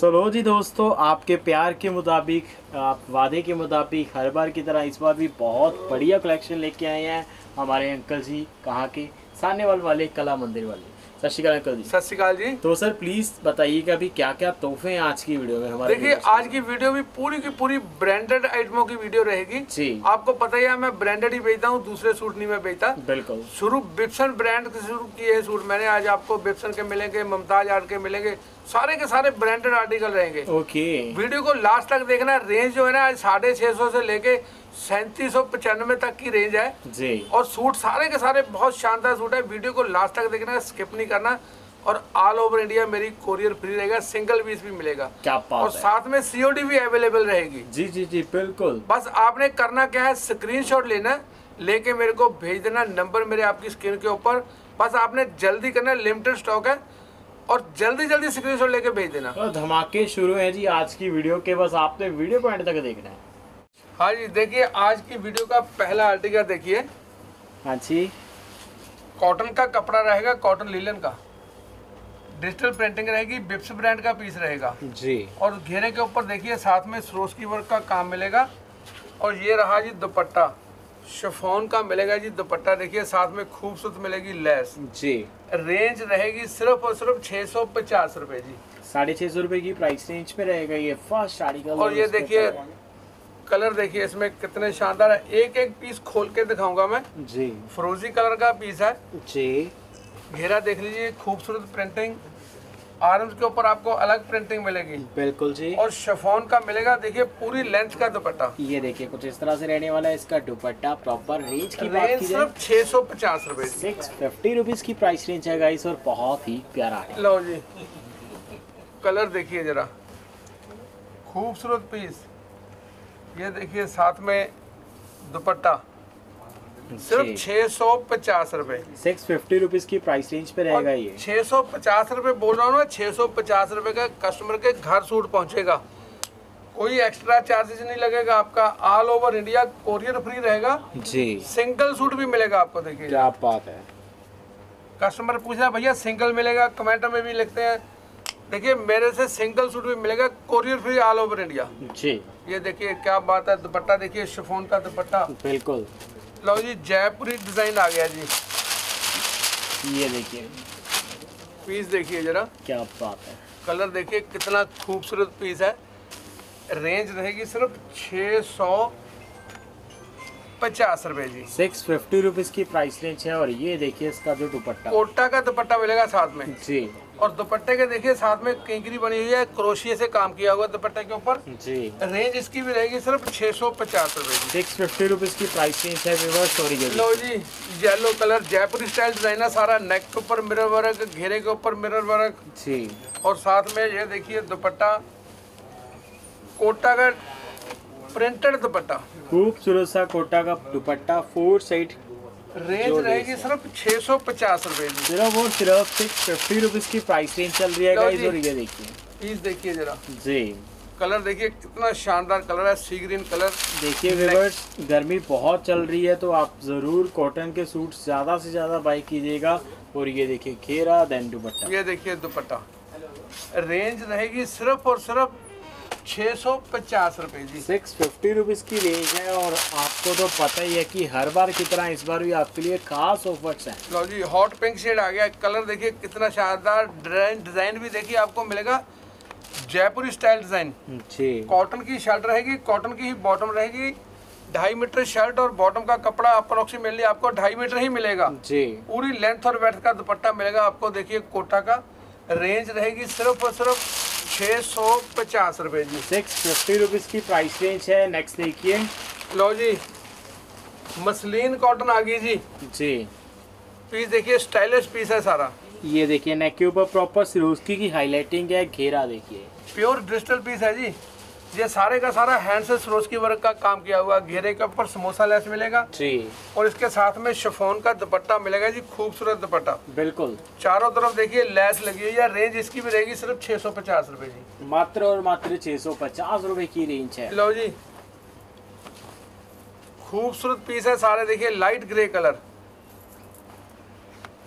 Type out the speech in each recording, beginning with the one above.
तो लो जी दोस्तों, आपके प्यार के मुताबिक, आप वादे के मुताबिक हर बार की तरह इस बार भी बहुत बढ़िया कलेक्शन लेके आए हैं हमारे अंकल जी। कहाँ के? सानेवाल वाले कला मंदिर वाले। सत श्रीकाल अंकल जी। सत श्रीकाल जी। तो सर प्लीज बताइएगा अभी क्या क्या तोहफे हैं आज की वीडियो में हमारे। देखिए आज की वीडियो भी पूरी की पूरी ब्रांडेड आइटमों की वीडियो रहेगी जी। आपको पता ही है मैं ब्रांडेड ही बेचता हूँ, दूसरे सूट नहीं मैं बेचता। बिल्कुल। शुरू बिप्सन ब्रांड से शुरू किए हैं सूट मैंने। आज आपको बिप्सन के मिलेंगे, मुमताज आर्ट के मिलेंगे, सारे के सारे ब्रांडेड आर्टिकल रहेंगे। ओके। वीडियो को लास्ट तक देखना। रेंज जो है ना आज 650 से लेके 3795 तक की रेंज है जी। और सूट सारे के सारे बहुत शानदार सूट है। वीडियो को लास्ट तक देखना, स्किप नहीं करना। और ऑल ओवर इंडिया मेरी कोरियर फ्री रहेगा, सिंगल पीस भी मिलेगा। क्या बात और है। साथ में सीओडी भी अवेलेबल रहेगी। जी जी जी बिल्कुल। बस आपने करना क्या है, स्क्रीनशॉट लेना, लेके मेरे को भेज देना। नंबर मेरे आपकी स्क्रीन के ऊपर। बस आपने जल्दी करना, लिमिटेड स्टॉक है और जल्दी जल्दी स्क्रीनशॉट लेके भेज देना। तो धमाके शुरू हैं जी आज की वीडियो के, बस आपने वीडियो को एंड तक देखना है। हाँ जी, देखिए आज की वीडियो का पहला आर्टिकल देखिए। हाँ जी। कॉटन का कपड़ा रहेगा, कॉटन लीलन का, डिजिटल प्रिंटिंग रहेगी, बिप्स ब्रांड का पीस रहेगा जी। और घेरे के ऊपर देखिए साथ में सरोस्की वर्क का काम मिलेगा। और ये रहा जी दुपट्टा, शिफॉन का मिलेगा जी दुपट्टा। देखिए साथ में खूबसूरत मिलेगी लेस जी। रेंज रहेगी सिर्फ और सिर्फ 650 रुपए जी। 650 रुपए की प्राइस रेंज पे रहेगा ये फर्स्ट साड़ी का। और ये देखिए कलर देखिए इसमें कितने शानदार है। एक एक पीस खोल के दिखाऊंगा मैं जी। फिरोजी कलर का पीस है जी। घेरा देख लीजिए, खूबसूरत प्रिंटिंग। आर्म्स के ऊपर आपको अलग प्रिंटिंग मिलेगी। बिल्कुल जी। और शिफॉन का मिलेगा देखिए पूरी लेंथ का दुपट्टा। ये देखिए कुछ इस तरह से रहने वाला है इसका दुपट्टा। प्रॉपर रेंज की बात रेंज की जाए सिर्फ 650 रुपए। 650 रुपीज की प्राइस रेंज है गाइस और बहुत ही प्यारा है। लो जी कलर देखिए जरा, खूबसूरत पीस। ये देखिए साथ में दुपट्टा सिर्फ 650 रुपए। 650 रुपीज की प्राइस रेंज पे रहेगा ये। 650 रुपए बोल रहा हूँ ना, 650 रुपए का कस्टमर के घर सूट पहुंचेगा। कोई एक्स्ट्रा चार्जेस नहीं लगेगा आपका। All over India courier free रहेगा जी। सिंगल सूट भी मिलेगा आपको। देखिए क्या बात है। कस्टमर पूछ रहा है भैया सिंगल मिलेगा, कमेंट में भी लिखते हैं। देखिए मेरे से सिंगल सूट भी मिलेगा, courier free all over India जी। ये देखिए क्या बात है। दुपट्टा देखिए शिफॉन का दुपट्टा। बिल्कुल। लो जी जयपुरी डिजाइन आ गया जी। ये देखिए पीस देखिए जरा, क्या बात है। कलर देखिए कितना खूबसूरत पीस है। रेंज रहेगी सिर्फ 650 रुपए जी। 650 रुपीज की प्राइस रेंज है। और ये देखिए इसका जो दुपट्टा, कोटा का दुपट्टा मिलेगा साथ में जी। और दुपट्टे के देखिए साथ में किंकरी बनी हुई है, क्रोशिया से काम किया हुआ दुपट्टे के ऊपर जी। रेंज इसकी भी रहेगी सिर्फ 650 रुपए जी। 650 रुपीज की प्राइस रेंज है व्यूअर्स। और ये लो जी yellow colour, Jaipuri style design है सारा। नेक के ऊपर मिरर वर्क, घेरे के ऊपर मिरर वर्क जी। और साथ में ये देखिए दुपट्टा, कोटा का प्रिंटेड दुपट्टा, खूबसूरत सा कोटा का दुपट्टा 4 साइड। रेंज रहेगी सिर्फ 650 रुपए जी। सिर्फ और सिर्फ 650 रुपीज की प्राइस रेंज चल रही है गाइस। और ये देखिए पीस देखिए जरा, जी। कलर देखिए कितना शानदार कलर है, सी ग्रीन कलर। देखिए व्यूअर्स गर्मी बहुत चल रही है तो आप जरूर कॉटन के सूट ज्यादा से ज्यादा बाई कीजिएगा। और ये देखिए घेरा देन दुपट्टा। ये देखिए दुपट्टा, रेंज रहेगी सिर्फ और सिर्फ 650 रुपए जी। 650 रुपीज की रेंज है। और आपको तो पता ही है कि हर बार की तरह इस बार भी आपके लिए खास ऑफर्स हैं। लो जी हॉट पिंक शेड आ गया। कलर देखिए कितना शानदार। डिजाइन भी देखिए आपको मिलेगा जयपुरी स्टाइल डिजाइन। जी। कॉटन की शर्ट रहेगी, कॉटन की ही बॉटम रहेगी। 2.5 मीटर शर्ट और बॉटम का कपड़ा अप्रोक्सीमेटली आपको 2.5 मीटर ही मिलेगा जी। पूरी लेंथ और वेथ का दुपट्टा मिलेगा आपको। देखिए कोटा का रेंज रहेगी सिर्फ और सिर्फ 650 रुपए जी। 650 रुपीज की प्राइस रेंज है। नेक्स्ट देखिए। लो जी मसलिन कॉटन आ गई जी। जी। पीस देखिए स्टाइलिश पीस है सारा। ये देखिए नेक के ऊपर प्रॉपर सिरोस्की की हाईलाइटिंग है। घेरा देखिए प्योर डिजिटल पीस है जी। ये सारे का सारा हैंड से सरोस्की वर्क का काम किया हुआ। घेरे के ऊपर समोसा लेस मिलेगा जी। और इसके साथ में शिफॉन का दुपट्टा मिलेगा जी, खूबसूरत दुपट्टा। बिल्कुल। चारों तरफ देखिए लेस लगी हुई है। रेंज इसकी भी रहेगी सिर्फ 650 रुपए जी। मात्र और मात्र 650 रुपए की रेंज है। लो जी खूबसूरत पीस है सारे। देखिए लाइट ग्रे कलर,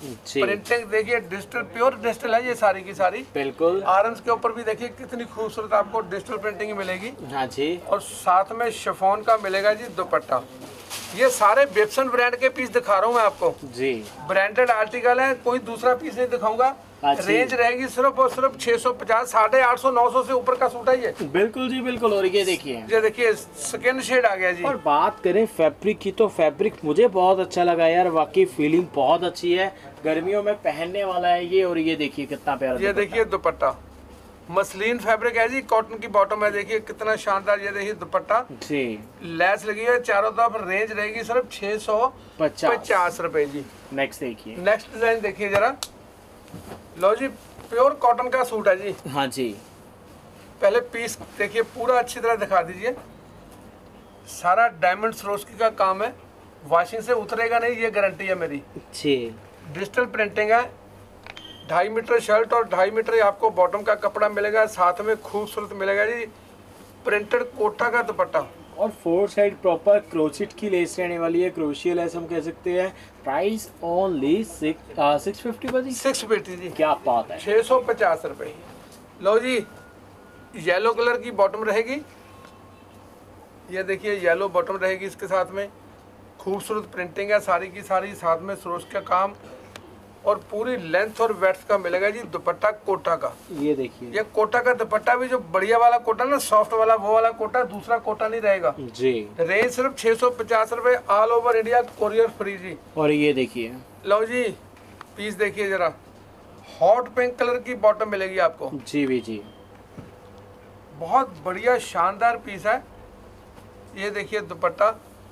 जी प्रिंटिंग देखिए डिजिटल, प्योर डिजिटल है ये सारी की सारी। बिल्कुल। आरम्स के ऊपर भी देखिए कितनी खूबसूरत आपको डिजिटल प्रिंटिंग मिलेगी। हाँ जी। और साथ में शिफॉन का मिलेगा जी दुपट्टा। ये सारे बेप्सन ब्रांड के पीस दिखा रहा हूँ मैं आपको जी। ब्रांडेड आर्टिकल है, कोई दूसरा पीस नहीं दिखाऊंगा। अच्छी। रेंज रहेगी सिर्फ और सिर्फ 650, 850, 900 से ऊपर का सूट है ये। बिल्कुल जी बिल्कुल। और ये देखिए सेकेंड शेड आ गया जी। और बात करें फैब्रिक की तो फैब्रिक मुझे बहुत अच्छा लगा यार, वाकई फीलिंग बहुत अच्छी है, गर्मियों में पहनने वाला है ये। और ये देखिए कितना प्यारा ये देखिए दुपट्टा मसलिन फैब्रिक है जी, कॉटन की बॉटम है, देखिए कितना शानदार। ये देखिए दुपट्टा जी, लैस लगी है चारों तरफ। रेंज रहेगी सिर्फ 650 रुपए जी। नेक्स्ट देखिए। नेक्स्ट डिजाइन देखिए जरा। लो जी प्योर कॉटन का सूट है जी। हाँ जी। पहले पीस देखिए पूरा अच्छी तरह दिखा दीजिए। सारा डायमंड सरोस्की का काम है, वॉशिंग से उतरेगा नहीं, ये गारंटी है मेरी जी। डिजिटल प्रिंटिंग है। 2.5 मीटर शर्ट और 2.5 मीटर आपको बॉटम का कपड़ा मिलेगा, साथ में खूबसूरत मिलेगा जी प्रिंटेड कोटा का दुपट्टा। और 4 साइड प्रॉपर क्रोचेट की लेस रहने वाली है, क्रोशियल लेस हम कह सकते हैं। प्राइस ओनली 650 बजी 650 जी। क्या बात है। 650 रुपए। लो जी येलो कलर की बॉटम रहेगी, ये देखिए येलो बॉटम रहेगी, इसके साथ में खूबसूरत प्रिंटिंग है सारी की सारी, साथ में सरोज का काम और पूरी लेंथ और वेड्थ का मिलेगा जी दुपट्टा कोटा का। ये देखिए ये कोटा का दुपट्टा भी जो बढ़िया वाला कोटा ना, सॉफ्ट वाला, वो वाला कोटा, दूसरा कोटा नहीं रहेगा जी। रेंज सिर्फ 650 रुपए, all over India courier free जी। और ये देखिए लो जी पीस देखिए जरा, हॉट पिंक कलर की बॉटम मिलेगी आपको जी भी जी। बहुत बढ़िया शानदार पीस है। ये देखिए दुपट्टा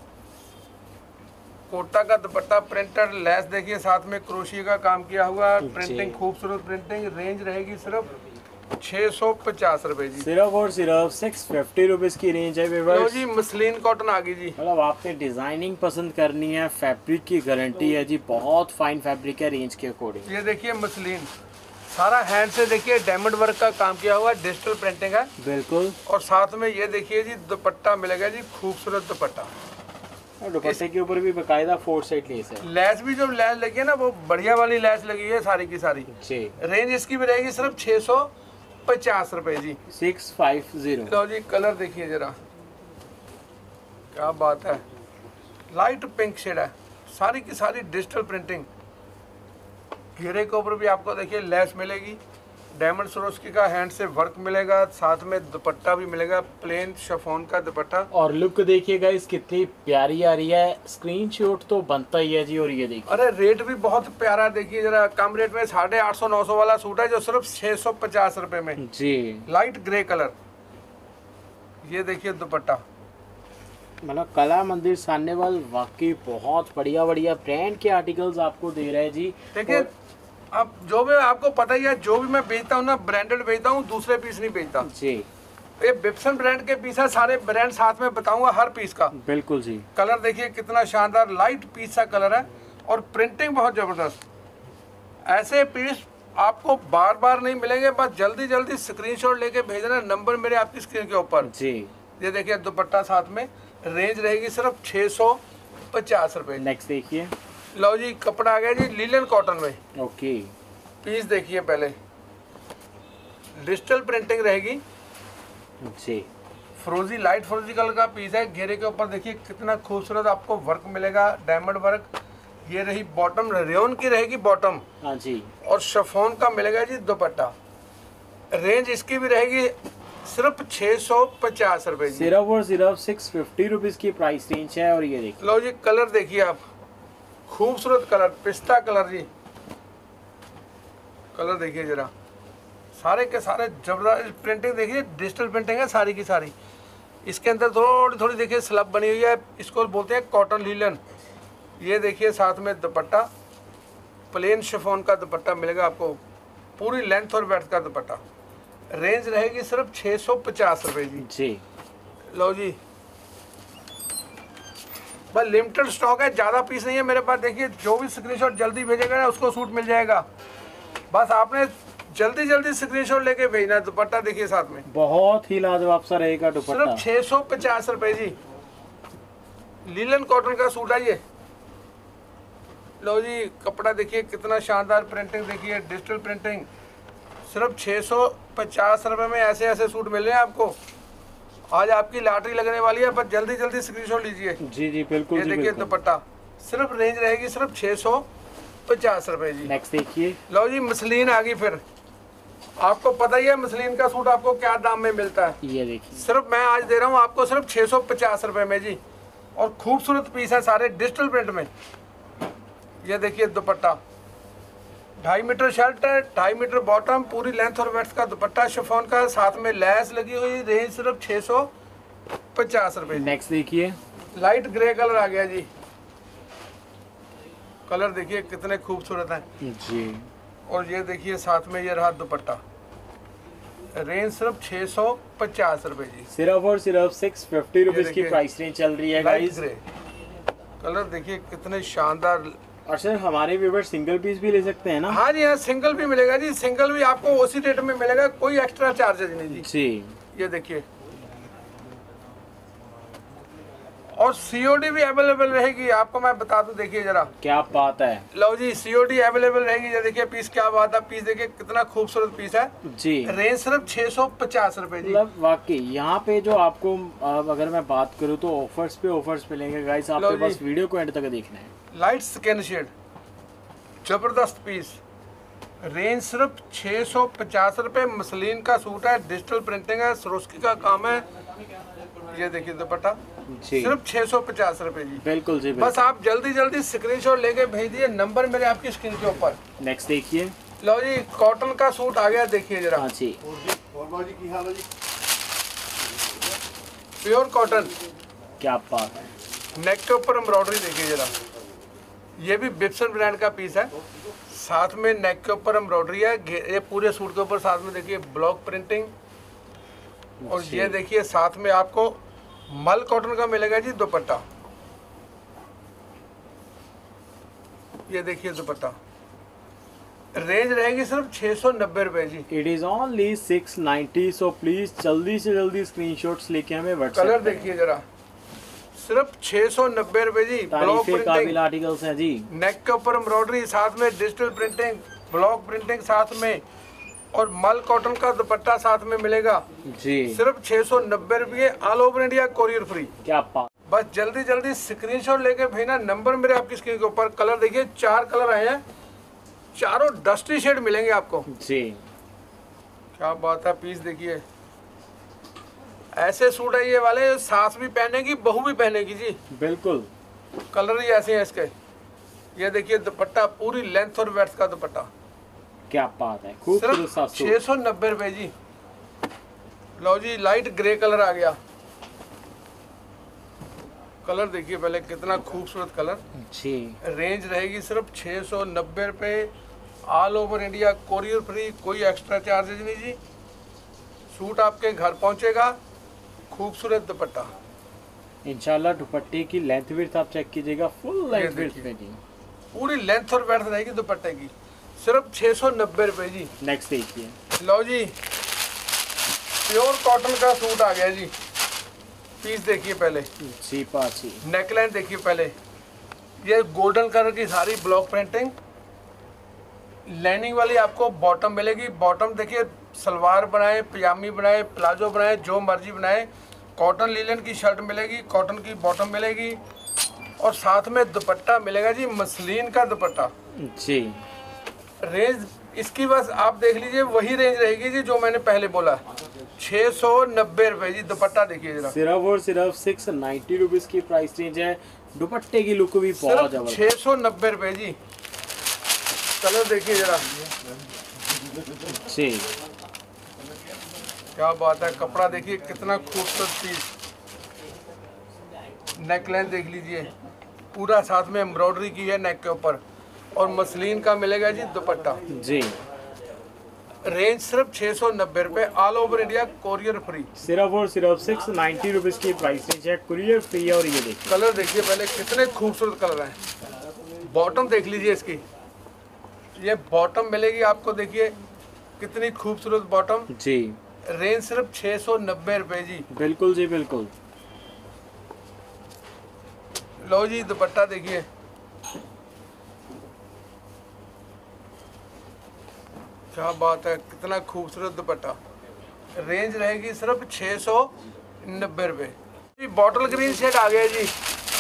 कोटा का दुपट्टा, प्रिंटेड लेस देखिए, साथ में क्रोशिया का काम किया हुआ, प्रिंटिंग खूबसूरत प्रिंटिंग। रेंज रहेगी सिर्फ 650 रुपए जी। सिर्फ और सिर्फ 650 रुपीज की रेंज है लो व्यूअर्स। जी मसलिन कॉटन आ गई जी। मतलब आपने डिजाइनिंग पसंद करनी है, फैब्रिक की गारंटी है जी, बहुत फाइन फैब्रिक है रेंज के अकॉर्डिंग। ये देखिए मसलिन सारा हैंड से देखिए डायमंड वर्क का काम किया हुआ, डिजिटल प्रिंटिंग है बिल्कुल। और साथ में ये देखिए जी दुपट्टा मिलेगा जी, खूबसूरत दुपट्टा। और दुपट्टे के ऊपर भी बकायदा 4 साइड लेस है। लेस भी जो लेस लगी है ना, वो बढ़िया वाली लेस लगी है सारी की सारी जी। रेंज इसकी भी रहेगी सिर्फ 650 रुपए जी। 650। लो जी कलर देखिए जरा, क्या बात है, लाइट पिंक शेड है, सारी की सारी डिजिटल प्रिंटिंग। घेरे के ऊपर भी आपको देखिए लेस मिलेगी, डायमंड सरोस्की का हैंड से वर्क मिलेगा, साथ में दुपट्टा भी मिलेगा, प्लेन शिफॉन का दुपट्टा। और लुक देखिएगा इस कितनी प्यारी आ रही है, स्क्रीनशॉट तो बनता ही है जी। और ये देखिए अरे रेट भी बहुत प्यारा देखिए जरा, कम रेट में 850 900 वाला सूट है जो सिर्फ 650 रुपए में जी। Light grey colour. ये देखिए दुपट्टा, मतलब कला मंदिर सान्नेवाल वाकई बहुत बढ़िया बढ़िया ब्रांड के आर्टिकल्स आपको दे रहे हैं जी। देखिए अब जो भी आपको पता ही है, जो भी मैं बेचता हूँ ना ब्रांडेड बेचता हूँ, दूसरे पीस नहीं बेचता जी। ये बेप्सन ब्रांड के पीस है, सारे ब्रांड साथ में बताऊंगा हर पीस का। बिल्कुल जी। कलर देखिए कितना शानदार लाइट पीस का कलर है और प्रिंटिंग बहुत जबरदस्त। ऐसे पीस आपको बार बार नहीं मिलेंगे, बस जल्दी जल्दी स्क्रीनशॉट लेके भेजना, नंबर मेरे आपकी स्क्रीन के ऊपर जी। ये देखिए दुपट्टा साथ में, रेंज रहेगी सिर्फ 650 रुपए। नेक्स्ट देखिए। लो जी कपड़ा आ गया जी लिनन कॉटन में। ओके। पीस देखिए पहले, डिजिटल प्रिंटिंग रहेगी जी। फ्रोजी लाइट फ्रोजी कलर का पीस है। घेरे के ऊपर देखिए कितना खूबसूरत आपको वर्क मिलेगा, डायमंड वर्क। ये रही बॉटम, रेयन की रहेगी बॉटम। हाँ जी। और शिफॉन का मिलेगा जी दुपट्टा। रेंज इसकी भी रहेगी सिर्फ 650 रुपए जी। सिर्फ और सिर्फ 650 रुपीज की प्राइस रेंज है। और ये देखिए लो जी कलर देखिए आप, खूबसूरत कलर, पिस्ता कलर जी। कलर देखिए जरा, सारे के सारे जबरदस्त प्रिंटिंग देखिए, डिजिटल प्रिंटिंग है सारी की सारी। इसके अंदर थोड़ी थोड़ी देखिए स्लब बनी हुई है, इसको बोलते हैं कॉटन लीलन। ये देखिए साथ में दुपट्टा, प्लेन शिफॉन का दुपट्टा मिलेगा आपको, पूरी लेंथ और ब्रेड्थ का दुपट्टा। रेंज रहेगी सिर्फ 650 रुपए जी। जी। लो जी बस लिमिटेड स्टॉक है, ज़्यादा पीस नहीं है मेरे पास। देखिए जो भी स्क्रीनशॉट जल्दी भेजेगा ना उसको सूट मिल जाएगा, बस आपने जल्दी जल्दी स्क्रीनशॉट लेके भेजना। दुपट्टा देखिए साथ में, बहुत ही लाजवाब सा रहेगा दुपट्टा। सिर्फ 650 रुपए जी। लीलन कॉटन का सूट है ये। लो जी कपड़ा देखिए कितना शानदार, प्रिंटिंग देखिए, डिजिटल प्रिंटिंग। सिर्फ 650 रुपये में ऐसे ऐसे सूट मिल रहे हैं आपको। आज आपकी लॉटरी लगने वाली है, पर जल्दी जल्दी स्क्रीनशॉट लीजिए। जी जी बिल्कुल। ये देखिए दुपट्टा, सिर्फ रेंज रहेगी सिर्फ 650 रुपये जी। नेक्स्ट देखिए। लो जी मसलिन आ गई फिर। आपको पता ही है मसलिन का सूट आपको क्या दाम में मिलता है। ये देखिए, सिर्फ मैं आज दे रहा हूँ आपको सिर्फ 650 रुपये में जी। और खूबसूरत पीस है सारे डिजिटल प्रिंट में। ये देखिए दुपट्टा, 2.5 मीटर शर्ट है, 2.5 मीटर बॉटम, पूरी लेंथ और वेड्थ का दुपट्टा शिफॉन का, साथ में लैस लगी हुई। रेंज सिर्फ 650 रुपये। नेक्स्ट देखिए। लाइट ग्रे कलर आ गया जी। कलर देखिए कितने खूबसूरत हैं जी। और ये देखिए साथ में ये रहा दुपट्टा। रेंज सिर्फ 650 रुपये जी। सिर्फ और सिर्फ 650 रुपीज की देखिए, प्राइस रेंज चल रही है लाइट गाइस। ग्रे कलर देखिए कितने शानदार। और सर हमारे व्यूवर सिंगल पीस भी ले सकते हैं ना? हाँ जी हाँ, सिंगल भी मिलेगा जी। सिंगल भी आपको उसी रेट में मिलेगा, कोई एक्स्ट्रा चार्जेज नहीं जी। जी। ये देखिए, और सीओडी भी अवेलेबल रहेगी आपको मैं बता दूं। देखिए जरा, क्या बात है। लो जी सीओडी अवेलेबल रहेगी। ये देखिए पीस, क्या बात है, पीस देखिए कितना खूबसूरत पीस है जी। रेंज सिर्फ 650 रुपये जी। मतलब वाकई यहाँ पे जो आपको अगर मैं बात करूँ तो ऑफर्स पे ऑफर्स मिलेंगे गाइस। आपके लो पास जी। वीडियो को एंड तक देखना है। लाइट स्किन शेड, जबरदस्त पीस। रेंज सिर्फ 650 रुपये। मसलिन का सूट है, डिजिटल प्रिंटिंग है, सरोस्की का काम है। ये देखिए दुपट्टा, जी सिर्फ 650 रुपये जी। बिल्कुल जी बस बिल्कुल। आप जल्दी जल्दी स्क्रीनशॉट लेके भेज दिए, नंबर मेरे आपकी स्क्रीन के ऊपर। नेक्स्ट देखिए। लो जी कॉटन का सूट आ गया, देखिए जरा, हाँ जी। प्योर कॉटन, क्या बात है। नेक के ऊपर एम्ब्रॉयडरी देखिए जरा। ये भी बिप्सन ब्रांड का पीस है, साथ में नेक के ऊपर एम्ब्रॉयडरी है। ये पूरे सूट के ऊपर साथ में देखिए ब्लॉक प्रिंटिंग। और जी। ये देखिए साथ में आपको मल कॉटन का मिलेगा जी दुपट्टा। ये देखिए दुपट्टा, रेंज रहेगी सिर्फ 690 रुपये जी। It is only 690। So please जल्दी से जल्दी स्क्रीनशॉट्स लेके हमें व्हाट्सएप कलर देखिए जरा, सिर्फ 690 रुपये जी। ब्लॉक काबिल प्रिंटिंग, आर्टिकल्स हैं जी। नेक के ऊपर एम्ब्रॉयडरी, साथ में डिजिटल प्रिंटिंग, ब्लॉक प्रिंटिंग साथ में, और मल कॉटन का दुपट्टा साथ में मिलेगा। जी। सिर्फ 690 रुपये, all over India courier free. क्या बात। बस जल्दी जल्दी स्क्रीनशॉट लेके भेजना, नंबर मेरे आपकी स्क्रीन के ऊपर। कलर देखिए 4 कलर आए हैं, चारों डस्टी शेड मिलेंगे आपको। जी। क्या बात है, पीस देखिए। ऐसे सूट है ये वाले, सास भी पहनेगी बहू भी पहनेगी जी। बिल्कुल। कलर ही ऐसे हैं इसके। ये देखिए दुपट्टा, पूरी लेंथ और वेड्थ का दुपट्टा। क्या बात है, खूबसूरत सिर्फ सा सूट। 690 रुपये जी। लो जी लाइट ग्रे कलर आ गया। कलर देखिए पहले, कितना खूबसूरत कलर। जी। रेंज रहेगी सिर्फ 690 रुपये, all over India courier free, कोई एक्स्ट्रा चार्जेज नहीं जी। सूट आपके घर पहुंचेगा, खूबसूरत दुपट्टा। इंशाल्लाह दुपट्टे की लेंथ विड्थ आप चेक कीजिएगा, फुल लेंथ विड्थ देखिए। में जी। पूरी लेंथ और वेड्थ रहेगी दुपट्टे की, सिर्फ 690 रुपये जी। नेक्स्ट देखिए। लो जी प्योर कॉटन का सूट आ गया जी। पीस देखिए पहले, जी पाची। नेकलाइन देखिए पहले। ये गोल्डन कलर की सारी ब्लॉक प्रिंटिंग, लाइनिंग वाली आपको बॉटम मिलेगी। बॉटम देखिए, सलवार बनाए, पजामी बनाए, प्लाजो बनाए, जो मर्जी बनाए। कॉटन लीलन की शर्ट मिलेगी, कॉटन की बॉटम मिलेगी, और साथ में दुपट्टा मिलेगा जी, मसलिन का दुपट्टा। जी। रेंज इसकी बस आप देख लीजिए, वही रेंज रहेगी जी जो मैंने पहले बोला, 690 रुपये जी। दुपट्टा देखिए जरा, सिर्फ और सिर्फ 690 रुपीज की प्राइस रेंज है। दुपट्टे की लुक भी बहुत सिर्फ जबरदस्त। 690 रुपये जी। कलर देखिए जरा, जी। क्या बात है। कपड़ा देखिए कितना खूबसूरत पीस। नेकलाइन देख लीजिए, पूरा साथ में एम्ब्रॉयडरी की है नेक के ऊपर, और मसलिन का मिलेगा जी दुपट्टा। जी। रेंज सिर्फ 690 रुपये, all over India courier free. सिर्फ और सिर्फ 690 रुपीज की प्राइस रेंज है, कुरियर फ्री है। और ये देखिए कलर देखिए पहले, कितने खूबसूरत कलर हैं। बॉटम देख लीजिए इसकी, ये बॉटम मिलेगी आपको, देखिए कितनी खूबसूरत बॉटम। जी। रेंज सिर्फ 690 रुपये जी। बिल्कुल जी बिल्कुल। लो जी दुपट्टा देखिए, क्या बात है, कितना खूबसूरत दुपट्टा। रेंज रहेगी सिर्फ 690 रुपये। बॉटल ग्रीन शेड आ गया जी।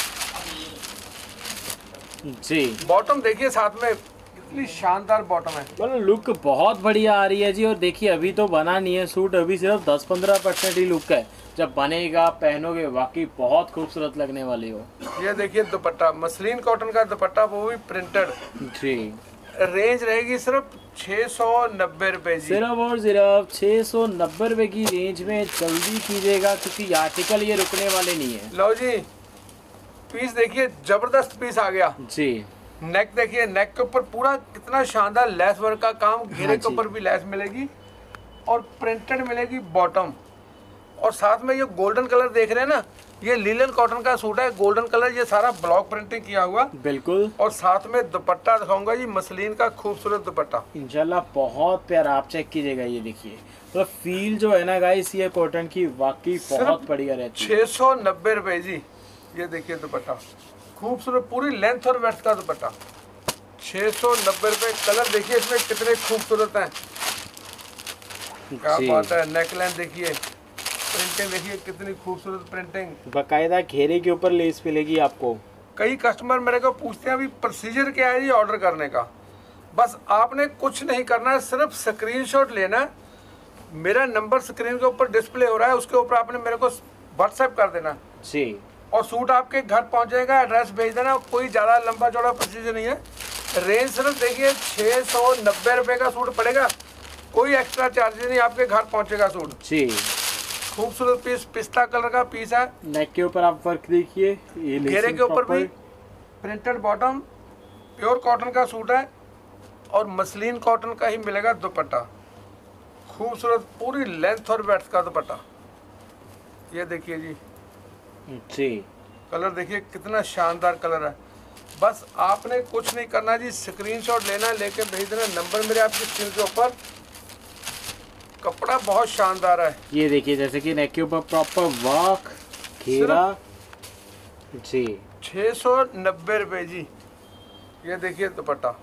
जी बॉटम देखिए साथ में, कितनी शानदार बॉटम है। मतलब लुक बहुत बढ़िया आ रही है जी। और देखिए अभी तो बना नहीं है सूट, अभी सिर्फ 10-15% ही लुक है। जब बनेगा पहनोगे वाकई बहुत खूबसूरत लगने वाली हो। ये देखिए दुपट्टा, मसलिन कॉटन का दुपट्टा, वो भी प्रिंटेड। जी रेंज रहेगी सिर्फ 690 रुपये जी। सिर्फ और सिर्फ 690 रुपये की रेंज में। जल्दी कीजिएगा क्योंकि आर्टिकल ये रुकने वाले नहीं है। लो जी, पीस देखिए, जबरदस्त पीस आ गया जी। नेक देखिए, नेक के ऊपर पूरा कितना शानदार लेस वर्क का काम, घेरे के ऊपर भी लेस मिलेगी और प्रिंटेड मिलेगी बॉटम। और साथ में ये गोल्डन कलर देख रहे हैं ना, ये लीलन कॉटन का सूट है, गोल्डन कलर, ये सारा ब्लॉक प्रिंटिंग किया हुआ बिल्कुल। और साथ में दुपट्टा दिखाऊंगा जी, मसलिन का खूबसूरत दुपट्टा इंशाल्लाह बहुत प्यारा। आप चेक कीजिएगा, ये देखिए तो फील जो है ना गाइस, ये कॉटन की वाकई बहुत बढ़िया रहती है। 690 रुपये जी। ये देखिए दुपट्टा खूबसूरत, पूरी लेंथ और वेड्थ का दुपट्टा, 690 रुपये। कलर देखिए इसमें कितने खूबसूरत हैं, क्या बात है। नेकलाइन देखिए, प्रिंटिंग देखिए कितनी खूबसूरत प्रिंटिंग। बाकायदा घेरे के ऊपर लेस मिलेगी आपको। कई कस्टमर मेरे को पूछते हैं अभी प्रोसीजर क्या है जी ऑर्डर करने का। बस आपने कुछ नहीं करना है, सिर्फ स्क्रीनशॉट लेना है। मेरा नंबर स्क्रीन के ऊपर डिस्प्ले हो रहा है, उसके ऊपर आपने मेरे को व्हाट्सएप कर देना जी, और सूट आपके घर पहुंच जाएगा। एड्रेस भेज देना, कोई ज़्यादा लंबा चौड़ा प्रोसीजर नहीं है। रेंज सिर्फ देखिए 690 रुपये का सूट पड़ेगा, कोई एक्स्ट्रा चार्जेस नहीं, आपके घर पहुंचेगा सूट जी। खूबसूरत पीस, पिस्ता कलर का पीस है। नेक के ऊपर आप वर्क देखिए, ये घेरे के ऊपर भी प्रिंटेड बॉटम, प्योर कॉटन का सूट है और मसलिन कॉटन का ही मिलेगा दुपट्टा। खूबसूरत पूरी लेंथ और ब्रेड्थ का दुपट्टा। ये देखिए जी, जी। कलर देखिए कितना शानदार कलर है। बस आपने कुछ नहीं करना जी, स्क्रीनशॉट लेना, लेके भेज देना, नंबर मेरे आपकी स्क्रीन के ऊपर। कपड़ा बहुत शानदार है। ये देखिए जैसे कि नेक के ऊपर प्रॉपर वर्क, घेरा जी। 690 रुपये जी। ये देखिए दुपट्टा,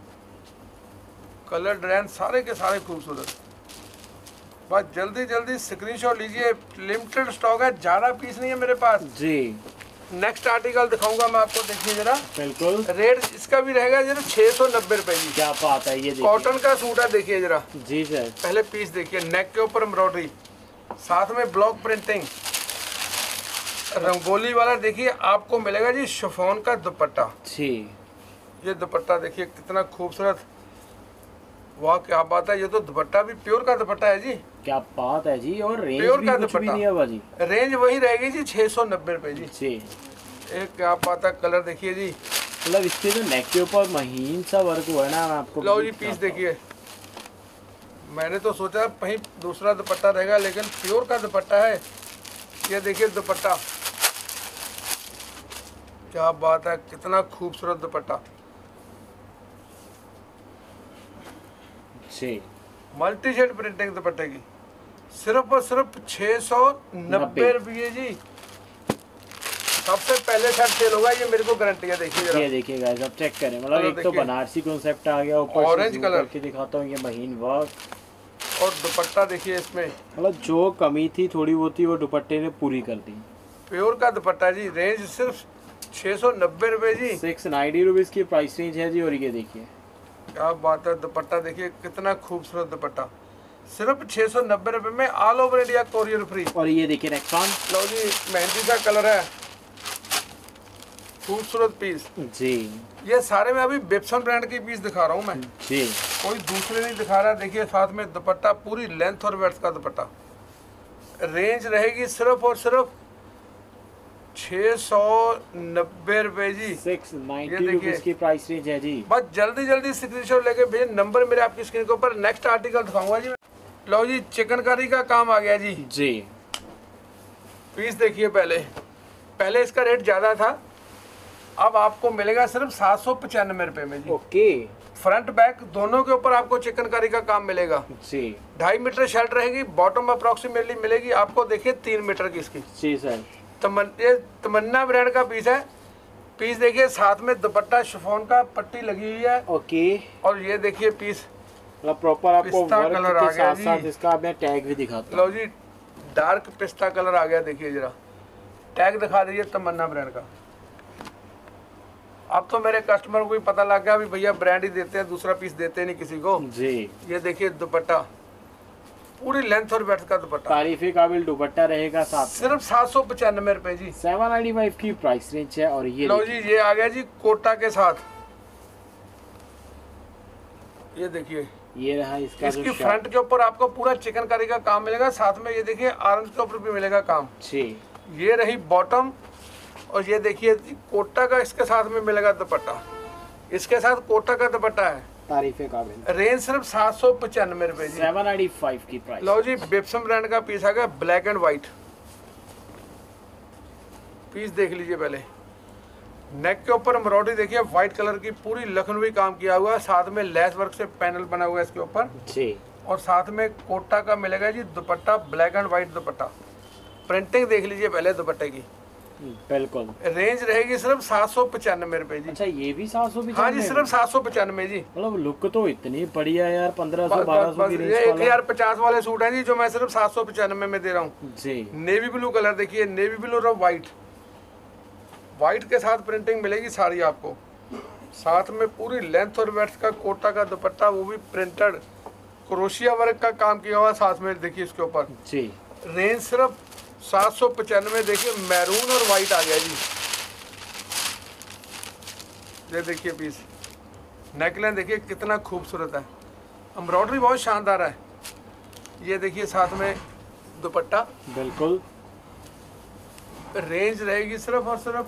कलर डिजाइन सारे के सारे खूबसूरत। बस जल्दी जल्दी स्क्रीनशॉट लीजिए, लिमिटेड स्टॉक है, ज़्यादा पीस नहीं है मेरे पास जी। नेक्स्ट आर्टिकल दिखाऊंगा मैं आपको, देखिए जरा। बिल्कुल। रेट इसका भी रहेगा जरा 690 रुपये जी। क्या बात है, ये देखिए कॉटन का सूट है, देखिए जरा। जी सर। पहले पीस देखिए, नेक के ऊपर एम्ब्रॉयडरी, साथ में ब्लॉक प्रिंटिंग, रंगोली वाला देखिए आपको मिलेगा जी, शिफॉन का दुपट्टा जी। ये दुपट्टा देखिए कितना खूबसूरत, वाह क्या बात है। ये तो दुपट्टा भी प्योर का दुपट्टा है जी। क्या बात है जी। और रेंज प्योर भी का कुछ भी दुपट्टा, नहीं है बाजी। रेंज वही रहेगी जी 690 रुपये जी। जी। एक क्या बात है, कलर देखिए जी। मतलब इसके जो नेक के ऊपर महीन सा वर्क हुआ है ना, मैं आपको लो जी पीस देखिए। मैंने तो सोचा कहीं दूसरा दुपट्टा रहेगा, लेकिन प्योर का दुपट्टा है। ये देखिए दुपट्टा, क्या बात है, कितना खूबसूरत दुपट्टा। जी। मल्टी शेड प्रिंटिंग दुपट्टे की, सिर्फ और सिर्फ 690 रुपये जी। सबसे पहले शर्ट सेल होगा, ये मेरे को गारंटी है। देखिए जरा, ये देखिए गाइस, अब चेक करें। मतलब एक तो बनारसी कॉन्सेप्ट आ गया, ऊपर ऑरेंज कलर के दिखाता हूँ, ये महीन वर्क और दुपट्टा देखिए इसमें। मतलब जो कमी थी थोड़ी बहुत थी, वो दुपट्टे ने पूरी कर दी। प्योर का दुपट्टा जी। रेंज सिर्फ 690 रुपये जी। 690 रुपीज़ की प्राइस रेंज है जी। और ये देखिए क्या बात है, दुपट्टा देखिए कितना खूबसूरत दुपट्टा, सिर्फ 690 रुपये में, all over India courier free. और ये देखिए नेक्स्ट वन। लो जी, मेहंदी सा कलर है, खूबसूरत पीस जी। ये सारे में अभी बिप्सन ब्रांड की पीस दिखा रहा हूँ मैं जी। कोई दूसरे नहीं दिखा रहा। देखिए साथ में दुपट्टा, पूरी लेंथ और वेड्थ का दुपट्टा। रेंज रहेगी सिर्फ और सिर्फ 690 रुपये जी। 690 रुपीज़ की प्राइस रेंज है जी। बस जल्दी जल्दी स्क्रीनशॉट लेके भेज, नंबर मेरे आपकी स्क्रीन के ऊपर। नेक्स्ट आर्टिकल दिखाऊंगा जी। लो जी, चिकनकारी का काम आ गया जी। जी। पीस देखिए, पहले इसका रेट ज़्यादा था, अब आपको मिलेगा सिर्फ 795 रुपये में जी। ओके। फ्रंट बैक दोनों के ऊपर आपको चिकनकारी का काम मिलेगा जी। 2.5 मीटर शर्ट रहेगी, बॉटम अप्रॉक्सीमेटली मिलेगी आपको, देखिए 3 मीटर की इसकी। जी सर। ये तमन्ना ब्रांड का पीस है। पीस देखिए, साथ में दुपट्टा शिफॉन का, पट्टी लगी हुई है। ओके। और ये देखिए पीस, मतलब प्रॉपर आपको पिस्ता वर्क कलर के आ गया साथ साथ जी। इसका मैं टैग भी दिखाता हूँ। लो जी, डार्क पिस्ता कलर आ गया, देखिए जरा टैग दिखा दीजिए तमन्ना ब्रांड का। अब तो मेरे कस्टमर को भी पता लग गया भी भैया ब्रांड ही देते हैं, दूसरा पीस देते नहीं किसी को। जी, ये देखिए दुपट्टा, पूरी लेंथ और ब्रेड्थ का दुपट्टा, तारीफे काबिल दुपट्टा रहेगा साथ में। सिर्फ 795 रुपए जी। 795 की प्राइस रेंज है। और ये लो जी, ये आ गया जी कोटा के साथ। ये देखिए, ये रहा इसका इसकी जो फ्रंट के ऊपर आपको पूरा चिकनकारी का काम मिलेगा, साथ में ये देखिए ऑरेंज के ऊपर भी मिलेगा काम। जी, ये रही बॉटम, और ये देखिए कोटा का इसके साथ में मिलेगा दुपट्टा, इसके साथ कोटा का दुपट्टा है। तारीफे काबिल। रेंज सिर्फ 795 रुपए जी। 795 की प्राइस। लो जी, बेप्सम ब्रांड का पीस आ गया, ब्लैक एंड व्हाइट। पीस देख लीजिए पहले। नेक के ऊपर एम्ब्रॉयडरी देखिए व्हाइट कलर की, पूरी लखनवी काम किया हुआ है, साथ में लेस वर्क से पैनल बना हुआ है इसके ऊपर जी, और साथ में कोटा का मिलेगा जी dupatta, black and white dupatta. Printing देख लीजिए पहले दुपट्टे की। बिल्कुल। रेंज रहेगी सिर्फ 795 रुपए जी। अच्छा, ये भी 795? हाँ जी, सिर्फ 795 जी। मतलब लुक तो इतनी बढ़िया यार, 1500 बस 1200 की ये रेंज वाला। 1050 वाले सूट हैं जी, जो मैं सिर्फ 795 में दे रहा हूँ। जी, नेवी ब्लू कलर देखिए, नेवी ब्लू और व्हाइट, व्हाइट के साथ प्रिंटिंग मिलेगी साड़ी आपको, साथ में पूरी लेंथ और ब्रेड्थ का कोटा का दुपट्टा, वो भी प्रिंटेड क्रोशिया वर्क का काम किया हुआ साथ में देखिए इसके ऊपर। जी, रेंज सिर्फ 795। देखिए मैरून और व्हाइट आ गया जी। ये देखिए पीस, नेकलाइन देखिए कितना खूबसूरत है, एम्ब्रॉयडरी बहुत शानदार है। ये देखिए साथ में दुपट्टा। बिल्कुल। रेंज रहेगी सिर्फ और सिर्फ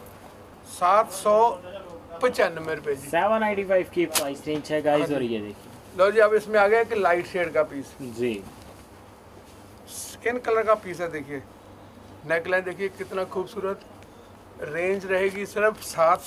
795 रुपए जी। 795 की प्राइस रेंज है गाइस। और ये देखिए, लो जी, अब इसमें आ गया कि लाइट शेड का पीस, जी, स्किन कलर का पीस है। देखिए नेकलाइन देखिए कितना खूबसूरत। रेंज रहेगी सिर्फ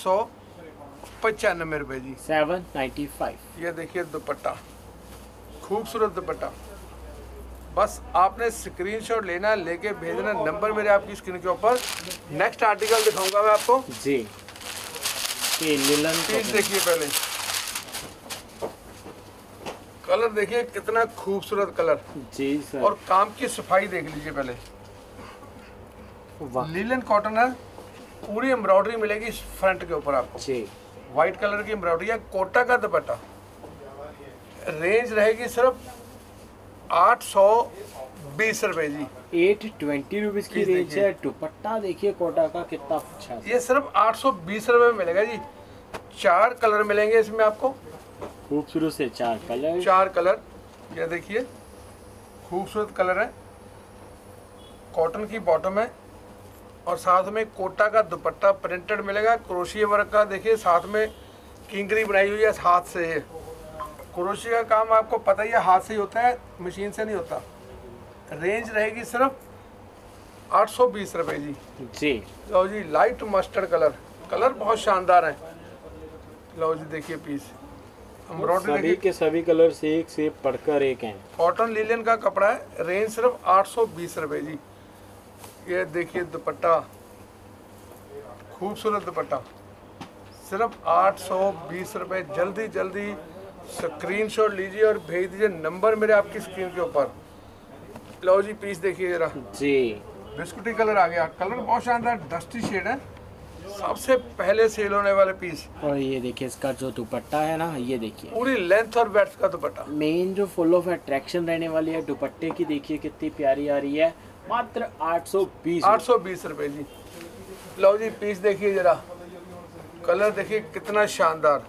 795 रुपए जी। 795। ये देखिए दुपट्टा, खूबसूरत दुपट्टा। बस आपने स्क्रीनशॉट लेना, लेके भेजना, नंबर मेरे आपकी स्क्रीन के ऊपर। नेक्स्ट आर्टिकल दिखाऊंगा मैं आपको जी, ये लिलन पीस देखिए पहले। कलर देखिए कितना खूबसूरत कलर, जी सर। और काम की सफाई देख लीजिए पहले। वाह, लीलन कॉटन है, पूरी एम्ब्रॉयडरी मिलेगी फ्रंट के ऊपर आपको, जी, व्हाइट कलर की एम्ब्रॉयडरी है, कोटा का दुपट्टा। रेंज रहेगी सिर्फ 820 रुपए जी। 820 रुपीज की रेंज है। दुपट्टा देखिए कोटा का कितना अच्छा है। ये सिर्फ 820 रुपए में मिलेगा जी। 4 कलर मिलेंगे इसमें आपको, खूबसूरत से 4 कलर। 4 कलर। ये देखिए खूबसूरत कलर है, कॉटन की बॉटम है, और साथ में कोटा का दुपट्टा प्रिंटेड मिलेगा, क्रोशिया वर्क का। देखिए साथ में किंगरी बनाई हुई है हाथ से। ये क्रोशिया का काम आपको पता ही है, हाथ से ही होता है, मशीन से नहीं होता। रेंज रहेगी सिर्फ 820 रुपए जी। जी, लो जी, लाइट मस्टर्ड कलर, कलर बहुत शानदार है। लो जी देखिए पीस, एम्ब्रॉयडरी सभी देखिए, के सभी कलर से पढ़कर एक हैं। कॉटन लीलन का कपड़ा है। रेंज सिर्फ 820 रुपए जी। ये देखिए दुपट्टा, खूबसूरत दुपट्टा, सिर्फ 820 रुपए। जल्दी जल्दी स्क्रीनशॉट लीजिए और भेज दीजिए, नंबर मेरे आपकी स्क्रीन के ऊपर। लो जी पीस देखिए जरा, जी, बिस्कुटी कलर आ गया, कलर बहुत शानदार डस्टी शेड है, सबसे पहले सेल होने वाले पीस। और ये देखिए इसका जो दुपट्टा है ना, ये देखिए पूरी लेंथ और ब्रेड्थ का दुपट्टा। मेन जो फुल ऑफ अट्रैक्शन रहने वाली है दुपट्टे की, देखिए कितनी प्यारी आ रही है। मात्र 820 रुपए जी। लो जी पीस देखिए जरा, कलर देखिए कितना शानदार।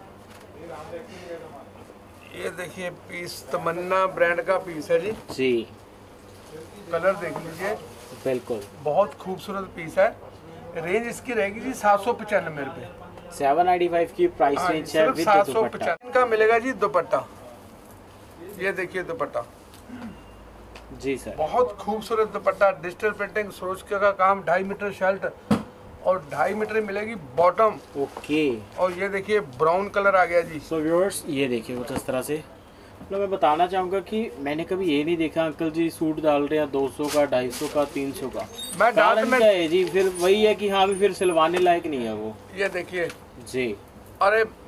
ये देखिए पीस तमन्ना ब्रांड का पीस है जी। जी, कलर देख लीजिए, बिल्कुल। बहुत खूबसूरत पीस है। रेंज इसकी रहेगी जी 795 रुपए। 795 की प्राइस हाँ, रेंज है सिर्फ विद दुपट्टा। 795 का मिलेगा जी दुपट्टा। ये देखिए दुपट्टा, जी सर, बहुत खूबसूरत दुपट्टा, डिजिटल प्रिंटिंग, सोच का काम, 2.5 मीटर शर्ट और 2.5 मीटर मिलेगी बॉटम। ओके। और ये देखिए ब्राउन कलर आ गया जी। सो व्यूअर्स, ये देखिए कुछ इस तरह से। मतलब मैं बताना चाहूँगा कि मैंने कभी ये नहीं देखा अंकल जी सूट डाल रहे हैं 200 का, 250 का, 300 का। मैं डाल कारण में क्या है जी? फिर वही है कि हाँ भी फिर सिलवाने लायक नहीं है वो। ये देखिए, जी, अरे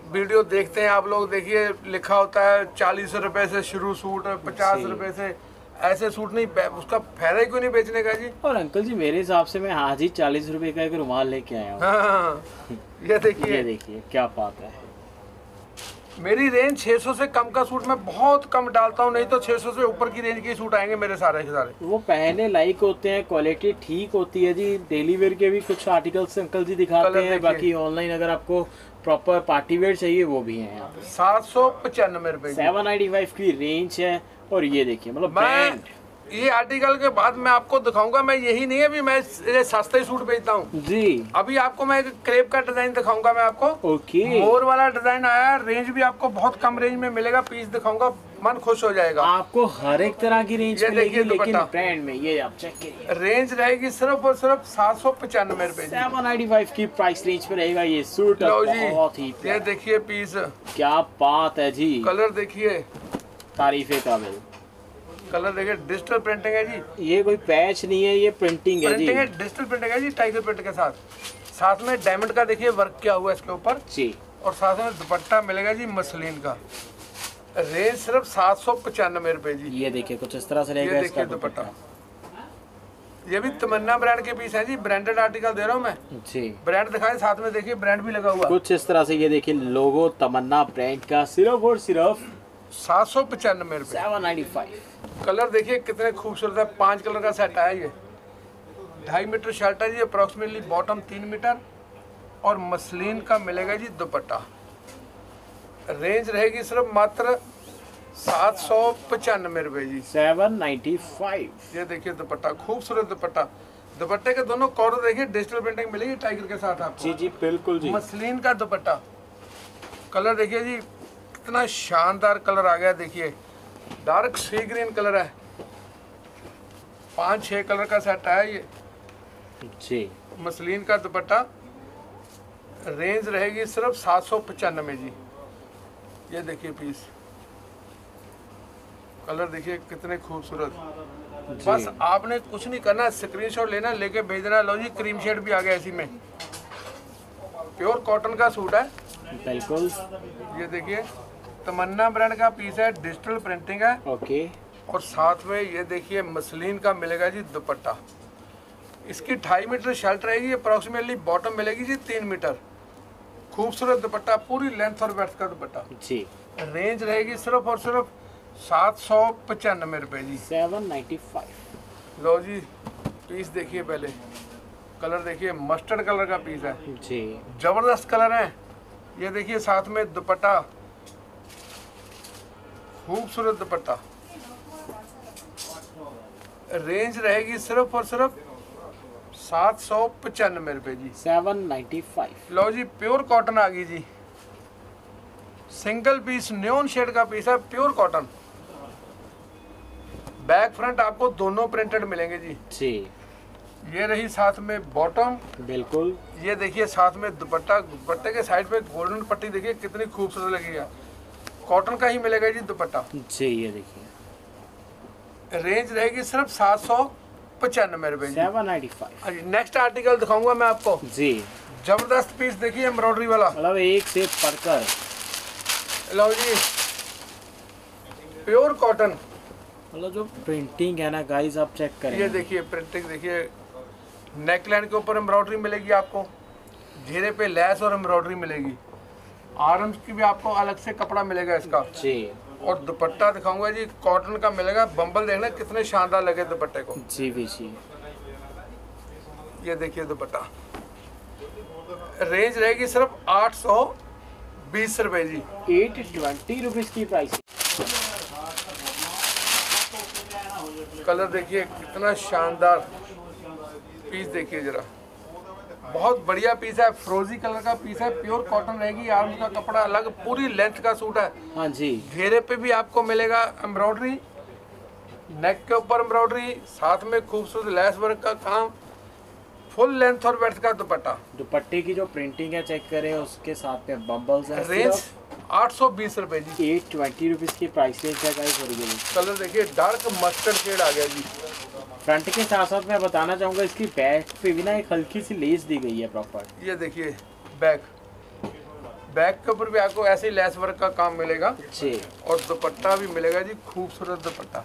वीडियो देखते हैं आप लोग, देखिए लिखा होता है 40 रुपए से शुरू सूट, 50 रुपए से, ऐसे सूट नहीं, उसका फायदा ही क्यों नहीं बेचने का जी। और अंकल जी मेरे हिसाब से मैं आज ही 40 रुपए का एक रुमाल लेके आया हूँ। हाँ, ये देखिए क्या बात है। मेरी रेंज 600 से कम का सूट मैं बहुत कम डालता हूँ, नहीं तो 600 से ऊपर की रेंज के सूट आएंगे मेरे सारे के सारे। वो पहने लायक होते हैं, क्वालिटी ठीक होती है जी। डेली वेयर के भी कुछ आर्टिकल्स अंकल जी दिखाते हैं, बाकी ऑनलाइन अगर आपको प्रॉपर पार्टी वेयर चाहिए वो भी है यहाँ पे। 795 रुपए 795 की रेंज है। और ये देखिए मतलब मैं ये आर्टिकल के बाद मैं आपको दिखाऊंगा, मैं यही नहीं है भी मैं ये सस्ते सूट बेचता हूँ जी। अभी आपको मैं एक क्रेप का डिजाइन दिखाऊंगा मैं आपको। ओके, मोर वाला डिजाइन आया, रेंज भी आपको बहुत कम रेंज में मिलेगा, पीस दिखाऊंगा, मन खुश हो जाएगा। आपको हर एक तरह की रेंज मिलेगी, लेकिन ब्रांड में ये आप चेक करिए, रेंज रहेगी सिर्फ और सिर्फ 795 रुपए। 795 की प्राइस रेंज पे रहेगा ये सूट। बहुत ही ये देखिए पीस, क्या बात है जी। कलर देखिए, तारीफे काबिल कलर देखिए, डिजिटल प्रिंटिंग है जी, ये कोई पैच नहीं है, ये प्रिंटिंग है जी। डिजिटल प्रिंटिंग है जी, टाइगर प्रिंट के साथ में डायमंड का देखिए वर्क किया हुआ है इसके ऊपर जी। और साथ में दुपट्टा मिलेगा जी मसलिन का। रेंज सिर्फ 795 रुपए जी। ये देखिए कुछ इस तरह से रहेगा इसका दुपट्टा। ये भी तमन्ना ब्रांड के पीस है जी, ब्रांडेड आर्टिकल दे रहा हूँ मैं जी। ब्रांड दिखाए, साथ में देखिए ब्रांड भी लगा हुआ कुछ इस तरह से। ये देखिए लोगो तमन्ना ब्रांड का, सिर्फ और सिर्फ 795 रुपए, 795। कलर देखिए कितने खूबसूरत है, 5 कलर का सेट है ये। 2.5 मीटर शर्ट है जी, अप्रोक्सीमेटली बॉटम 3 मीटर और मसलिन का मिलेगा जी दुपट्टा। रेंज रहेगी सिर्फ मात्र 795 रुपए जी, 795। ये देखिए दुपट्टा, खूबसूरत दुपट्टा। दुपट्टे के दोनों कॉर्नर देखिए डिजिटल प्रिंटिंग मिलेगी टाइगर के साथ आपको। जी जी बिल्कुल जी। मसलिन का दुपट्टा, कलर देखिए जी कितना शानदार कलर आ गया, देखिए डार्क सी ग्रीन कलर है, 5-6 कलर का सेट है ये जी। मसलिन का दुपट्टा, रेंज रहेगी सिर्फ 795 जी। ये देखिए पीस, कलर देखिए कितने खूबसूरत। बस आपने कुछ नहीं करना, स्क्रीनशॉट लेना, लेके भेजना। लो जी क्रीम शेड भी आ गया इसी में, प्योर कॉटन का सूट है बिल्कुल। ये देखिए तमन्ना ब्रांड का पीस है, डिजिटल प्रिंटिंग है। ओके। और साथ में ये देखिए मसलिन का मिलेगा जी दुपट्टा। इसकी 2.5 मीटर शर्ट रहेगी, अप्रोक्सीमेटली बॉटम मिलेगी जी 3 मीटर। खूबसूरत दुपट्टा, पूरी लेंथ और ब्रेड्थ का दुपट्टा जी। रेंज रहेगी सिर्फ और सिर्फ 795 रुपए जी, 795। लो जी पीस देखिए, पहले कलर देखिए, मस्टर्ड कलर का पीस है जी, जबरदस्त कलर है। ये देखिए साथ में दुपट्टा, खूबसूरत दुपट्टा। रेंज रहेगी सिर्फ और सिर्फ 795 रुपए जी, 795। लो जी प्योर कॉटन आ गई जी, सिंगल पीस न्योन शेड का पीस है, प्योर कॉटन। बैक फ्रंट आपको दोनों प्रिंटेड मिलेंगे जी जी। ये रही साथ में बॉटम, बिल्कुल। ये देखिए साथ में दुपट्टा, दुपट्टे के साइड पे गोल्डन पट्टी देखिए कितनी खूबसूरत लगी है, कॉटन का ही मिलेगा जी दुपट्टा जी। ये देखिए रेंज रहेगी सिर्फ 795 रुपए, 795। नेक्स्ट आर्टिकल दिखाऊंगा मैं आपको जी, जबरदस्त पीस देखिए एम्ब्रॉयडरी वाला, मतलब एक से पढ़कर। लो जी प्योर कॉटन, मतलब जो प्रिंटिंग है ना गाइस आप चेक करें। ये देखिए प्रिंटिंग देखिए, नेकलाइन के ऊपर एम्ब्रॉयडरी मिलेगी आपको, घेरे पे लेस और एम्ब्रॉयडरी मिलेगी, आर्म्स की भी आपको अलग से कपड़ा मिलेगा इसका जी। और दुपट्टा दिखाऊंगा जी, कॉटन का मिलेगा, बम्बल देखना कितने शानदार लगे दुपट्टे को जी भी जी। ये देखिए दुपट्टा, रेंज रहेगी सिर्फ 820 रुपए जी, 820 रुपीज की प्राइस। कलर देखिए कितना शानदार पीस, देखिए जरा, बहुत बढ़िया पीस है, फ्रोजी कलर का पीस है, प्योर कॉटन रहेगी, आर्म का कपड़ा अलग, पूरी लेंथ का सूट है हाँ जी। घेरे पे भी आपको मिलेगा एम्ब्रॉयडरी, नेक के ऊपर एम्ब्रॉयडरी, साथ में खूबसूरत लेस वर्क का काम, फुल लेंथ और ब्रेड्थ का दुपट्टा। दुपट्टे की जो प्रिंटिंग है चेक करें, उसके साथ में बम्बल्स हैं। रेंज 820 रुपए जी, 820 रुपीज की प्राइस रेंज है गाइस। ओरिजिनल कलर देखिए, डार्क मस्टर्ड शेड आ गया जी। फ्रंट के साथ साथ मैं बताना चाहूंगा इसकी बैक पे भी ना एक हल्की सी लेस दी गई है प्रॉपर। ये देखिए बैक, बैक के ऊपर भी आपको ऐसे ही लेस वर्क का काम मिलेगा जी। और दुपट्टा भी मिलेगा जी, खूबसूरत दुपट्टा।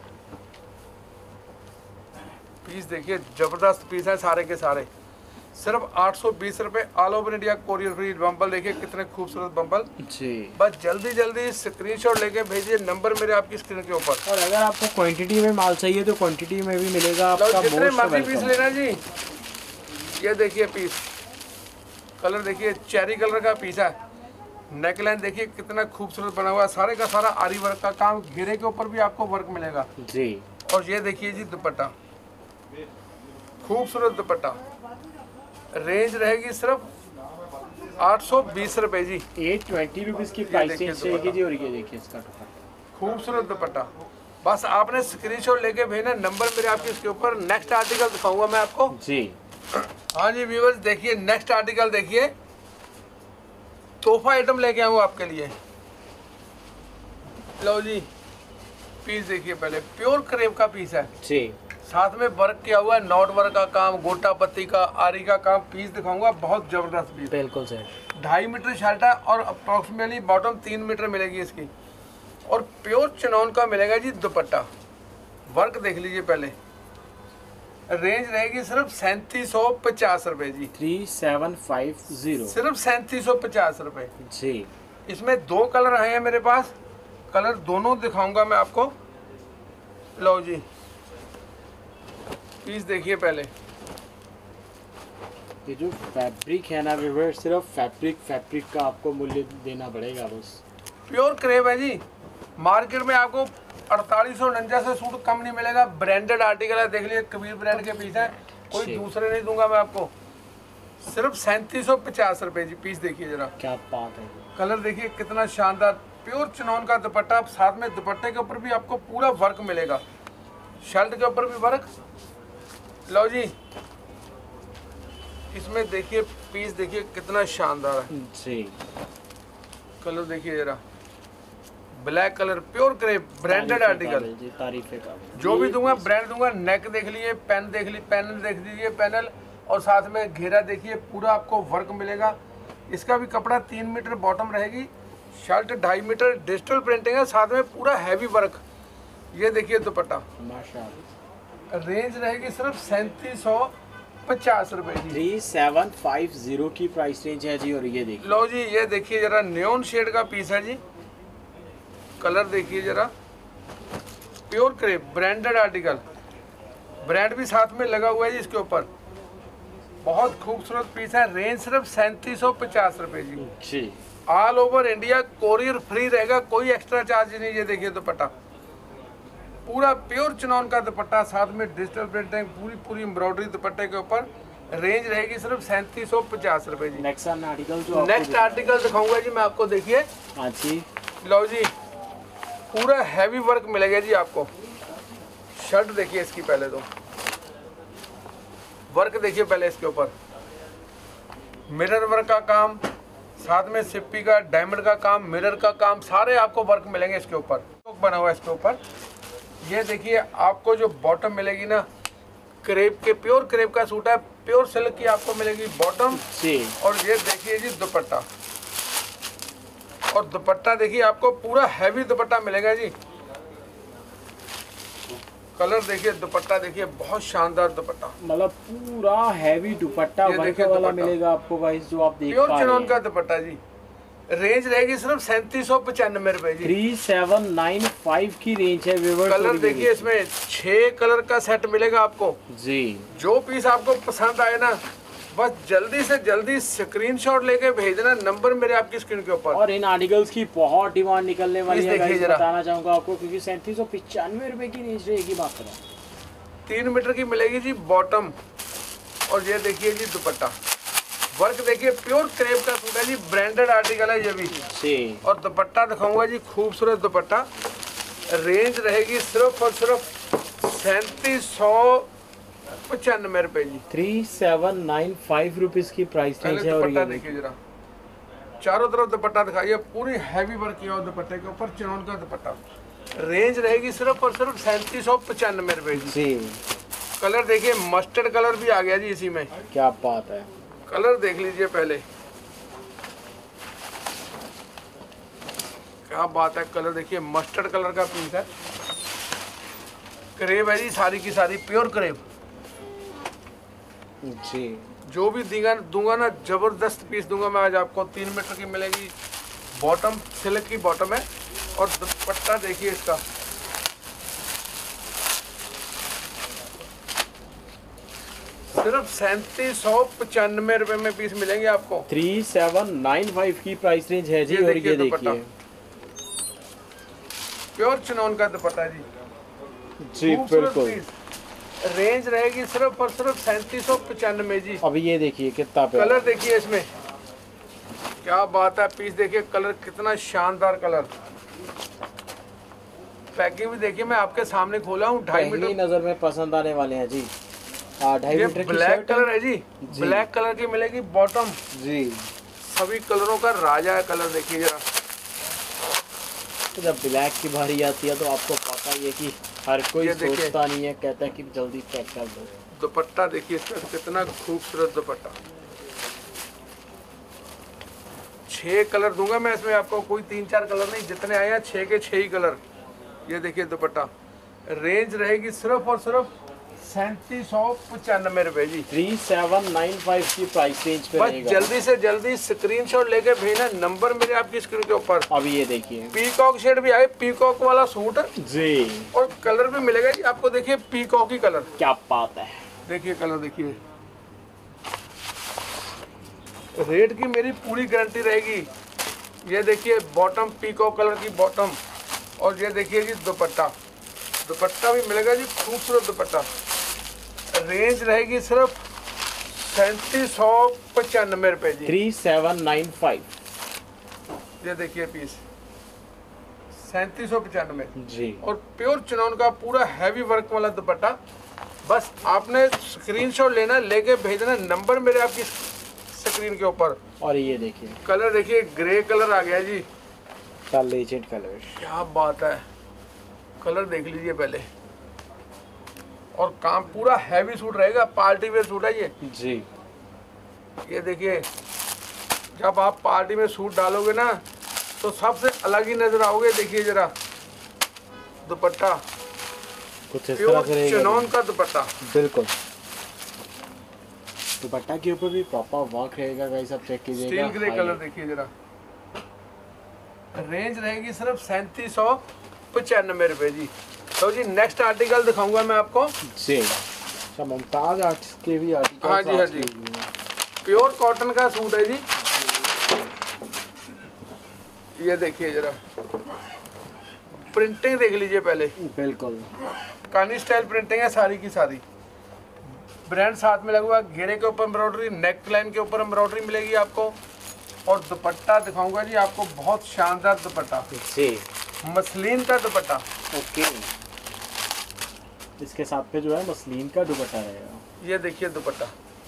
पीस देखिए जबरदस्त पीस है सारे के सारे, सिर्फ 820 रुपए, all over India courier free. बम्बल देखिए कितने खूबसूरत बम्बल जी। बस जल्दी जल्दी स्क्रीनशॉट लेके भेजिए, नंबर मेरे आपकी स्क्रीन के ऊपर। और अगर आपको क्वांटिटी में माल चाहिए तो क्वांटिटी में भी मिलेगा लो, आपका। जितने मोस्ट मर्जी पीस वेलकम। लेना जी। ये देखिए पीस, कलर देखिए चेरी कलर का पीस है। नेकलाइन देखिए कितना खूबसूरत बना हुआ है, सारे का सारा आरी वर्क का काम, घेरे के ऊपर भी आपको वर्क मिलेगा जी। और ये देखिए जी दुपट्टा, खूबसूरत दुपट्टा। रेंज रहेगी सिर्फ 820 रुपए जी। 820 रुपीज़ की प्राइस देखिए रेंज रहेगी जी। और ये देखिए इसका दुपट्टा, खूबसूरत दुपट्टा। बस आपने स्क्रीनशॉट लेके भेजना, नंबर मेरे आपके इसके ऊपर। नेक्स्ट आर्टिकल दिखाऊंगा मैं आपको जी। हाँ जी व्यूअर्स, देखिए नेक्स्ट आर्टिकल देखिए, तोहफा आइटम लेके आऊँ आपके लिए। लो जी, पीस देखिए पहले, प्योर क्रेप का पीस है, जी। साथ में वर्क किया हुआ है, नॉट वर्क का काम, गोटा पत्ती का, आरी का काम। पीस दिखाऊंगा, बहुत जबरदस्त पीस। बिल्कुल सर। 2.5 मीटर शर्ट है और अप्रोक्सीमेटली बॉटम 3 मीटर मिलेगी इसकी, और प्योर चिनौन का मिलेगा जी दुपट्टा। वर्क देख लीजिए पहले। रेंज रहेगी सिर्फ 3750 रुपए जी। 3750 सिर्फ 3750 रुपए जी। इसमें 2 कलर आए हैं मेरे पास, कलर दोनों दिखाऊंगा मैं आपको। लो जी, पीस देखिए पहले। ये जो फैब्रिक है ना व्यूअर, सिर्फ फैब्रिक का आपको मूल्य देना पड़ेगा बस। प्योर क्रेप है जी, मार्केट में आपको 4849 से सूट कम नहीं मिलेगा। ब्रांडेड आर्टिकल है, देख लीजिए कबीर ब्रांड के पीस है, कोई जी। दूसरे नहीं दूंगा मैं आपको। सिर्फ 3750 रुपए जी। पीस देखिए जरा, क्या बात है। कलर देखिए कितना शानदार, प्योर चिनौन का दुपट्टा। साथ में दुपट्टे के ऊपर भी आपको पूरा वर्क मिलेगा, शर्ट के ऊपर भी वर्क। लो जी, इसमें देखिए पीस देखिए कितना शानदार है जी। कलर देखिए जरा, black colour, pure crepe, branded article. जी, तारीफे काबिल। जो भी दूंगा ब्रांड दूंगा। नेक देख लिए, पेन देख ली, पैनल देख लीजिए पैनल, और साथ में घेरा देखिए, पूरा आपको वर्क मिलेगा। इसका भी कपड़ा 3 मीटर बॉटम रहेगी, शर्ट 2.5 मीटर, डिजिटल प्रिंटिंग है, साथ में पूरा हैवी वर्क। ये देखिए दुपट्टा, माशाल्लाह। रेंज रहेगी सिर्फ 3750 रुपए जी। 3750 की प्राइस रेंज है जी। और ये देखिए, लो जी, ये देखिए जरा, न्योन शेड का पीस है जी। कलर देखिए जरा, pure crepe, branded article, brand भी साथ में लगा हुआ है जी इसके ऊपर। बहुत खूबसूरत पीस है। रेंज सिर्फ 3750 रुपए जी। जी। All over India courier free रहेगा, कोई एक्स्ट्रा चार्ज नहीं। ये देखिए दुपट्टा, पूरा प्योर चिनौन का दुपट्टा, साथ में डिजिटल प्रिंटिंग, पूरी एम्ब्रॉयडरी दुपट्टे के ऊपर। रेंज रहेगी सिर्फ 3750 रुपए जी। नेक्स्ट आर्टिकल जो नेक्स्ट आर्टिकल दिखाऊंगा जी मैं आपको, देखिए। हाँ जी। लो जी, पूरा हैवी वर्क मिलेगा जी आपको। शर्ट देखिए इसकी पहले, तो वर्क देखिए पहले इसके ऊपर, मिरर वर्क का काम, साथ में सिप्पी का, डायमंड का काम, मिरर का काम, सारे आपको वर्क मिलेंगे इसके ऊपर। बना हुआ है इसके ऊपर। ये देखिए आपको जो बॉटम मिलेगी ना, क्रेप के, प्योर क्रेप का सूट है, प्योर सिल्क की आपको मिलेगी बॉटम जी। और ये देखिए जी दुपट्टा, और दुपट्टा देखिए आपको पूरा हैवी दुपट्टा मिलेगा जी। कलर देखिए, दुपट्टा देखिए, बहुत शानदार दुपट्टा, मतलब पूरा हैवी दुपट्टा ये वर्क देखिए वाला दुपट्टा। मिलेगा आपको गाइस, जो आप देख प्योर पा रहे चिनौन हैं। का दुपट्टा जी। रेंज रहेगी सिर्फ 3795 रुपए जी। 3795 की रेंज है व्यूअर्स। कलर देखिए, इसमें 6 कलर का सेट मिलेगा आपको जी। जो पीस आपको पसंद आए ना, बस जल्दी से जल्दी स्क्रीनशॉट लेके भेजना, नंबर मेरे आपकी स्क्रीन के ऊपर। और इन आर्टिकल्स की बहुत डिमांड निकलने वाली है देखिए गाइस, जरा। बताना चाहूंगा आपको, क्योंकि 3795 रुपए की रेंज रहेगी मात्र। 3 मीटर की मिलेगी जी बॉटम, और ये देखिए जी दुपट्टा, वर्क देखिए, प्योर क्रेप का सूट है जी, ब्रांडेड आर्टिकल है ये भी। जी। और दुपट्टा दिखाऊंगा जी, खूबसूरत दुपट्टा। रेंज रहेगी सिर्फ और सिर्फ 3795 रुपए जी। 3795 रुपीज की प्राइस रेंज पहले है। और दुपट्टा ये देखिए जरा, चारों तरफ दुपट्टा दिखाइए, पूरी हैवी वर्क किया हुआ दुपट्टे के ऊपर, चिनौन का दुपट्टा। रेंज रहेगी सिर्फ और सिर्फ 3795 रुपए जी। जी। कलर देखिए, मस्टर्ड कलर भी आ गया जी इसी में। क्या बात है। कलर देख लीजिए पहले, क्या बात है, कलर देखिए मस्टर्ड कलर का पीस है। क्रेप है जी सारी की सारी, प्योर क्रेप जी। जो भी दूंगा ना, जबरदस्त पीस दूंगा मैं आज आपको। 3 मीटर की मिलेगी बॉटम, सिल्क की बॉटम है। और दुपट्टा देखिए इसका, सिर्फ 3795 रुपए में पीस मिलेंगे आपको। 3795 की प्राइस रेंज है जी। और ये देखिए प्योर चिनोन का दुपट्टा जी। जी बिल्कुल। रेंज रहेगी सिर्फ और सिर्फ 3795 जी। अभी ये देखिए कितना प्यारा कलर देखिए इसमें, क्या बात है। पीस देखिए, कलर कितना शानदार कलर। पैकिंग भी देखिए, मैं आपके सामने खोला हूँ। 2.5 मीटर नजर में पसंद आने वाले हैं जी। 2.5 मीटर की ब्लैक शर्ट कलर है जी। ब्लैक कलर की मिलेगी बॉटम जी। सभी कलरों का राजा है। कलर देखिए जरा, तो जब ब्लैक की बारी आती है तो आपको पता ही है कि हर कोई सोचता नहीं है, कहता है कि जल्दी पैक कर दो। दुपट्टा देखिए इसका कितना खूबसूरत दुपट्टा। 6 कलर दूंगा मैं इसमें आपको, कोई 3-4 कलर नहीं, जितने आए हैं 6 के 6 ही कलर। ये देखिए दुपट्टा। रेंज रहेगी सिर्फ और सिर्फ 3795 रुपए जी। 3795 की प्राइस रेंज पे बस रहेगा। जल्दी से जल्दी स्क्रीनशॉट लेके भेजना, नंबर मेरे आपकी स्क्रीन के ऊपर। अभी ये देखिए पीकॉक शेड भी आए, पीकॉक वाला सूट जी। और कलर भी मिलेगा जी आपको। देखिए पीकॉक ही कलर, क्या बात है। देखिए कलर देखिए। रेट की मेरी पूरी गारंटी रहेगी। ये देखिए बॉटम, पीकॉक कलर की बॉटम। और ये देखिए जी दुपट्टा, दुपट्टा भी मिलेगा जी, खूबसूरत दुपट्टा। रेंज रहेगी सिर्फ 3795 रुपए जी। 3795 ये देखिए पीस 3795 जी। और प्योर चिनौन का पूरा हैवी वर्क वाला दुपट्टा। बस आपने स्क्रीनशॉट लेना, लेके भेजना, नंबर मेरे आपकी स्क्रीन के ऊपर। और ये देखिए कलर देखिए, ग्रे कलर आ गया जी। का लेजेंड कलर, क्या बात है। कलर देख लीजिए पहले। और काम पूरा हैवी सूट रहेगा, पार्टी वेयर सूट है ये जी। ये देखिए, जब आप पार्टी में सूट डालोगे ना तो सबसे अलग ही नजर आओगे। देखिए जरा दुपट्टा, कुछ इस तरह से रहेगा चिनौन का दुपट्टा। बिल्कुल। दुपट्टा के ऊपर भी प्रॉपर वर्क रहेगा गाइस, आप चेक कीजिएगा। स्टील ग्रे कलर देखिए जरा। रेंज रहेगी सिर्फ 3795 रुपए जी। तो जी नेक्स्ट आर्टिकल दिखाऊंगा मैं आपको जी। अच्छा, मुमताज आर्ट्स के भी आर्टिकल। हाँ जी, हाँ जी। प्योर कॉटन का सूट है जी। ये देखिए जरा, प्रिंटिंग देख लीजिए पहले। बिल्कुल कानी स्टाइल प्रिंटिंग है सारी की सारी। ब्रांड साथ में लगा हुआ, घेरे के ऊपर एम्ब्रॉयडरी, नेक लाइन के ऊपर एम्ब्रॉयडरी मिलेगी आपको। और दुपट्टा दिखाऊंगा जी आपको, बहुत शानदार दुपट्टा जी। मसलिन का दुपट्टा। ओके, इसके साथ पे जो है मसलिन का दुपट्टा रहेगा। ये देखिए दुपट्टा,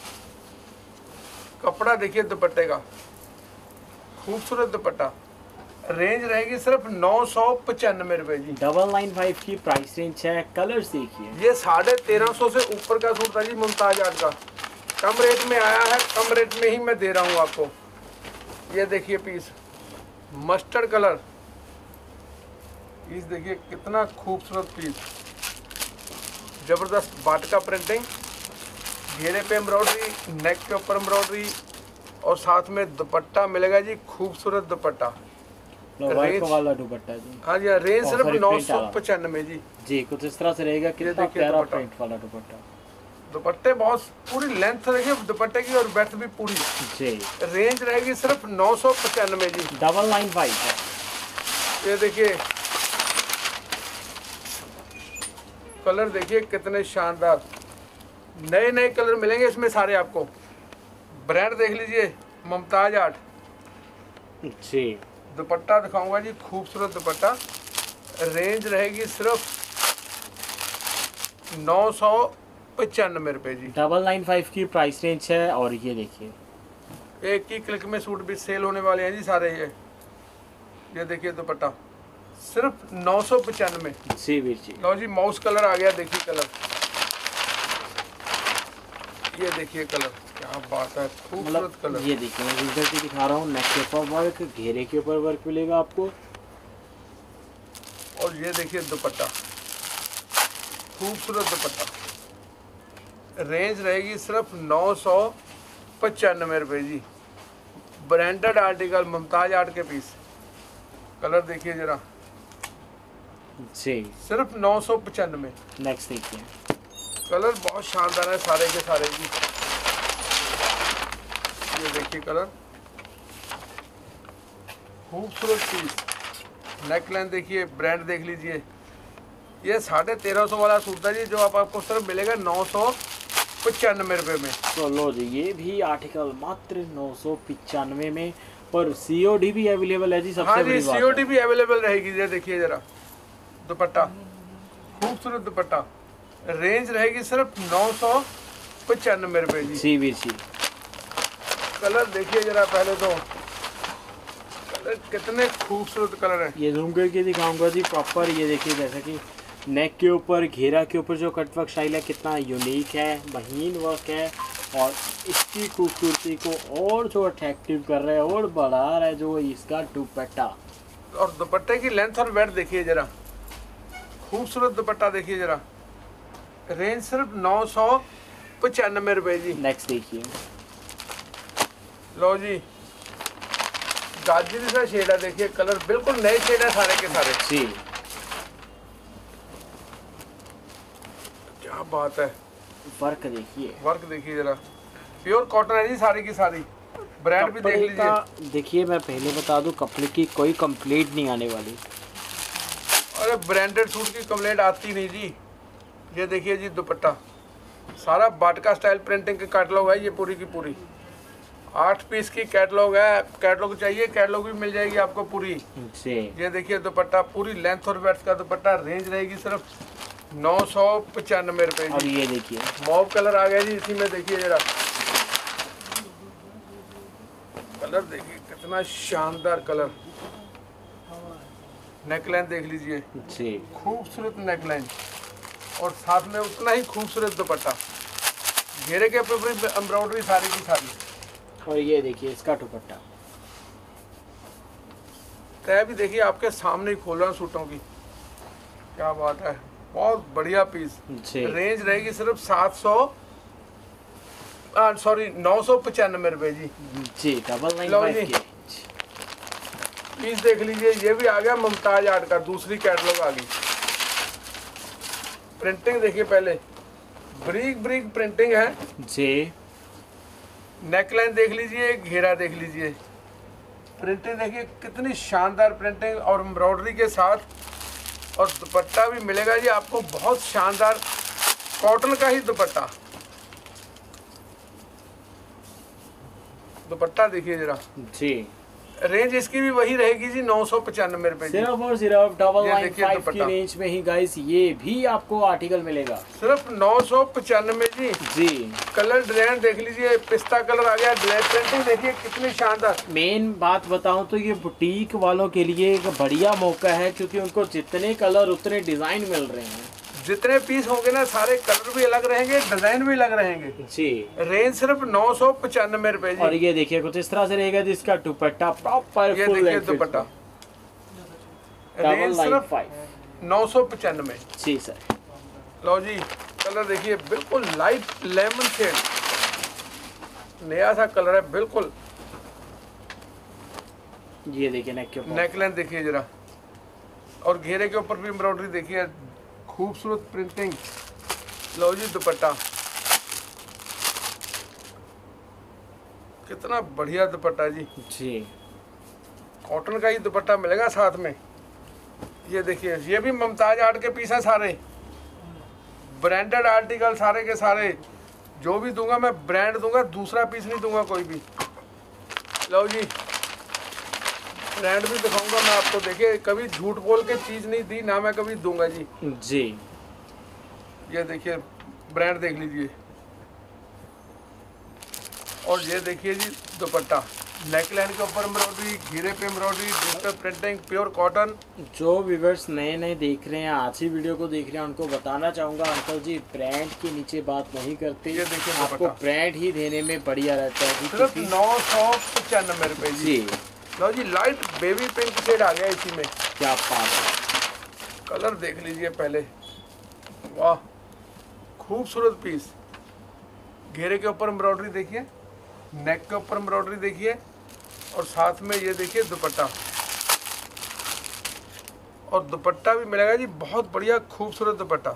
कपड़ा देखिए दुपट्टे का, खूबसूरत दुपट्टा। रेंज रहेगी सिर्फ 995 रुपए जी। 995 की प्राइस रेंज है। कलर्स देखिए, ये 1350 से ऊपर का सूट था जी मुमताज आर्ट का। कम रेट में आया है, कम रेट में ही मैं दे रहा हूँ आपको। ये देखिए पीस, मस्टर्ड कलर। पीस देखिए कितना खूबसूरत पीस, जबरदस्त बाटका प्रिंटिंग, घेरे पे एम्ब्रॉयडरी, नेक के ऊपर एम्ब्रॉयडरी और साथ में दुपट्टा मिलेगा जी, खूबसूरत दुपट्टा। वाइट वाला दुपट्टा जी। हाँ जी, रेंज सिर्फ 995 जी। जी, कुछ इस तरह से रहेगा। कितना प्यारा प्रिंट वाला दुपट्टा। दुपट्टे बहुत पूरी लेंथ रहेगी दुपट्टे की और बेथ भी पूरी जी। रेंज रहेगी सिर्फ 995 जी। 995 है। ये देखिए कलर देखिए कितने शानदार, नए नए कलर मिलेंगे इसमें सारे आपको। ब्रांड देख लीजिए मुमताज आर्ट। जी। दुपट्टा दिखाऊंगा जी, खूबसूरत दुपट्टा। रेंज रहेगी सिर्फ 995 रुपए जी। 995 की प्राइस रेंज है। और ये देखिए, एक ही क्लिक में सूट भी सेल होने वाले हैं जी सारे। ये देखिए दुपट्टा सिर्फ 995 जी वीर जी। लो जी, माउस कलर आ गया। देखिए कलर, ये देखिए कलर, क्या बात है, खूबसूरत कलर। ये देखिए, मैं वीडियो से दिखा रहा हूँ। नेक के ऊपर वर्क, घेरे के ऊपर वर्क मिलेगा आपको। ये देखिए दुपट्टा, खूबसूरत दुपट्टा। रेंज रहेगी सिर्फ 995 रुपये जी। ब्रांडेड आर्टिकल, मुमताज आर्ट के पीस। कलर देखिए जरा जी, सिर्फ 995। नेक्स्ट देखिए, कलर बहुत शानदार है सारे के सारे जी। ये देखिए कलर, खूबसूरत पीस। नेकलाइन देखिए, ब्रांड देख लीजिए। ये 1350 वाला सूट था जी, जो आपको सिर्फ मिलेगा 995 रुपये में। तो लो जी, ये भी आर्टिकल मात्र 995 में, और सीओडी भी अवेलेबल है जी। सबसे हाँ बड़ी जी, बात सीओडी भी अवेलेबल रहेगी। ये देखिए जरा दुपट्टा, खूबसूरत दुपट्टा। रेंज रहेगी सिर्फ 995 रुपये जी। CBC। कलर देखिए जरा, पहले तो कलर कितने खूबसूरत कलर है। ये जूम करके दिखाऊंगा जी प्रॉपर। ये देखिए, जैसा कि नेक के ऊपर, घेरा के ऊपर जो कटवर्क स्टाइल है कितना यूनिक है, महीन वर्क है, और इसकी खूबसूरती को और जो अट्रैक्टिव कर रहा है और बढ़ा रहा है जो इसका दुपट्टा। और दुपट्टे की लेंथ और वेट देखिए जरा, खूबसूरत दुपट्टा देखिए जरा। रेंज सिर्फ 995 रुपये जी। नेक्स्ट देखिए, लो जी, गाजरी सा शेड है, देखिए कलर बिल्कुल नए शेड है सारे के सारे। जी, क्या बात है, वर्क देखिए, वर्क देखिए जरा। प्योर कॉटन है जी सारी की सारी। ब्रांड भी देख कपड़े लीजिए। का देखिए, मैं पहले बता दूं, कपड़े की कोई कंप्लेंट नहीं आने वाली। अरे ब्रांडेड सूट की कंप्लेंट आती नहीं जी। ये देखिए जी दुपट्टा, सारा बाटका स्टाइल प्रिंटिंग के कैटलॉग है ये पूरी की पूरी। 8 पीस की कैटलॉग है। कैटलॉग चाहिए, कैटलॉग भी मिल जाएगी आपको पूरी। जी, ये देखिए दुपट्टा, पूरी लेंथ और वेड्थ का दुपट्टा। रेंज रहेगी सिर्फ 995 रुपये और जी। ये देखिए, मॉव कलर आ गया जी इसी में, देखिए जरा कलर देखिए, कितना शानदार कलर। नेकलाइन देख लीजिए, जी, खूबसूरत नेकलाइन, और साथ में उतना ही खूबसूरत दुपट्टा। घेरे के ऊपर एम्ब्रॉयडरी सारी की सारी। और ये देखिए इसका दुपट्टा। तय भी देखिए आपके सामने ही खोल रहा हूं सूटों की। क्या बात है, बहुत बढ़िया पीस। जी, रेंज रहेगी सिर्फ 995 रुपये जी। जी, लो 995 जी। के। पीस देख लीजिए, ये भी आ गया मुमताज आर्ट का, दूसरी कैटलॉग आ गई। प्रिंटिंग देखिए, पहले ब्रीक ब्रीक प्रिंटिंग है। जी, नेकलाइन देख लीजिए, घेरा देख लीजिए। प्रिंटिंग देखिए कितनी शानदार प्रिंटिंग और एम्ब्रॉयडरी के साथ, और दुपट्टा भी मिलेगा जी आपको बहुत शानदार, कॉटन का ही दुपट्टा। दुपट्टा देखिए जरा। जी, रेंज इसकी भी वही रहेगी जी, 995 रुपये जी। सिर्फ और सिर्फ डबल ये नाइन देखिए फाइव की दुपट्टा। रेंज में ही गाइस ये भी आपको आर्टिकल मिलेगा। सिर्फ 995 जी। जी, कलर डिजाइन देख लीजिए, पिस्ता कलर आ गया। प्रिंटिंग देखिए कितनी शानदार। मेन बात बताऊं तो ये बुटीक वालों के लिए एक बढ़िया मौका है, क्योंकि उनको जितने कलर उतने डिजाइन मिल रहे हैं। जितने पीस होंगे ना, सारे कलर भी अलग रहेंगे, डिजाइन भी अलग रहेंगे। जी, रेंज सिर्फ 995 रुपये और जी। ये देखिए कुछ इस तरह से रहेगा जिसका दुपट्टा प्रॉपर ये फुल देखिए length dupatta, double range nine सिर्फ फाइव। 995। जी सर, लो जी, कलर देखिए बिल्कुल लाइट लेमन शेड, नया सा कलर है बिल्कुल। ये देखिए नेक के ऊपर। नेकलाइन देखिए जरा, और घेरे के ऊपर भी एम्ब्रॉयडरी देखिए, खूबसूरत प्रिंटिंग। लो जी दुपट्टा, कितना बढ़िया दुपट्टा जी। जी, कॉटन का ही दुपट्टा मिलेगा साथ में। ये देखिए, ये भी मुमताज आर्ट के पीस है सारे, ब्रांडेड आर्टिकल सारे के सारे। जो भी दूंगा मैं ब्रांड दूंगा, दूसरा पीस नहीं दूंगा कोई भी। लो जी, ब्रांड भी दिखाऊंगा मैं आपको। देखिए, कभी झूठ बोल के चीज़ नहीं दी ना, मैं कभी दूंगा जी। जी, ये देखिए ब्रांड देख लीजिए, और ये देखिए जी दुपट्टा। नेकलाइन के ऊपर एम्ब्रॉयडरी, घेरे पे embroidery, digital printing, pure cotton. जो व्यूअर्स नए नए देख रहे हैं, आज ही वीडियो को देख रहे हैं, उनको बताना चाहूँगा अंकल जी ब्रांड के नीचे बात नहीं करते। ये देखिए आपको दुपट्टा। ब्रांड ही देने में बढ़िया रहता है सिर्फ क्योंकि- 995 रुपये जी। जी, लो जी, लाइट बेबी पिंक शेड आ गया इसी में। क्या बात है। कलर देख लीजिए पहले, वाह खूबसूरत पीस। घेरे के ऊपर एम्ब्रॉयडरी देखिए, नेक के ऊपर एम्ब्रॉयडरी देखिए, और साथ में ये देखिए दुपट्टा, और दुपट्टा भी मिलेगा जी बहुत बढ़िया खूबसूरत दुपट्टा।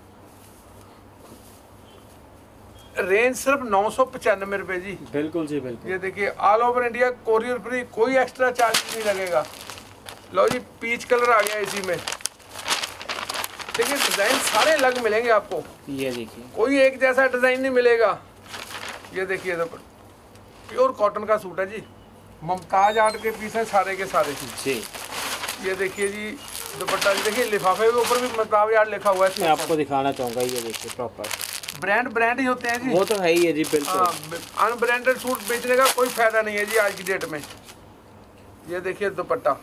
रेंज सिर्फ 995 रुपए जी। बिल्कुल जी बिल्कुल। ये देखिए all over India courier free, कोई एक्स्ट्रा चार्ज नहीं लगेगा। लो जी पीच कलर आ गया इसी में। देखिए डिजाइन सारे अलग मिलेंगे आपको, ये देखिए कोई एक जैसा डिजाइन नहीं मिलेगा। ये देखिए प्योर कॉटन का सूट है जी, मुमताज आर्ट के पीस है सारे के सारे जी। ये देखिए जी दुपट्टा, देखिए लिफाफे के ऊपर भी मुमताज आर्ट लिखा हुआ है। मैं आपको दिखाना चाहूंगा, ये देखिए प्रॉपर ब्रांड ही होते हैं जी। वो तो है ही है जी बिल्कुल। अनब्रांडेड सूट बेचने का कोई फायदा नहीं है जी आज की डेट में। ये देखिए दुपट्टा,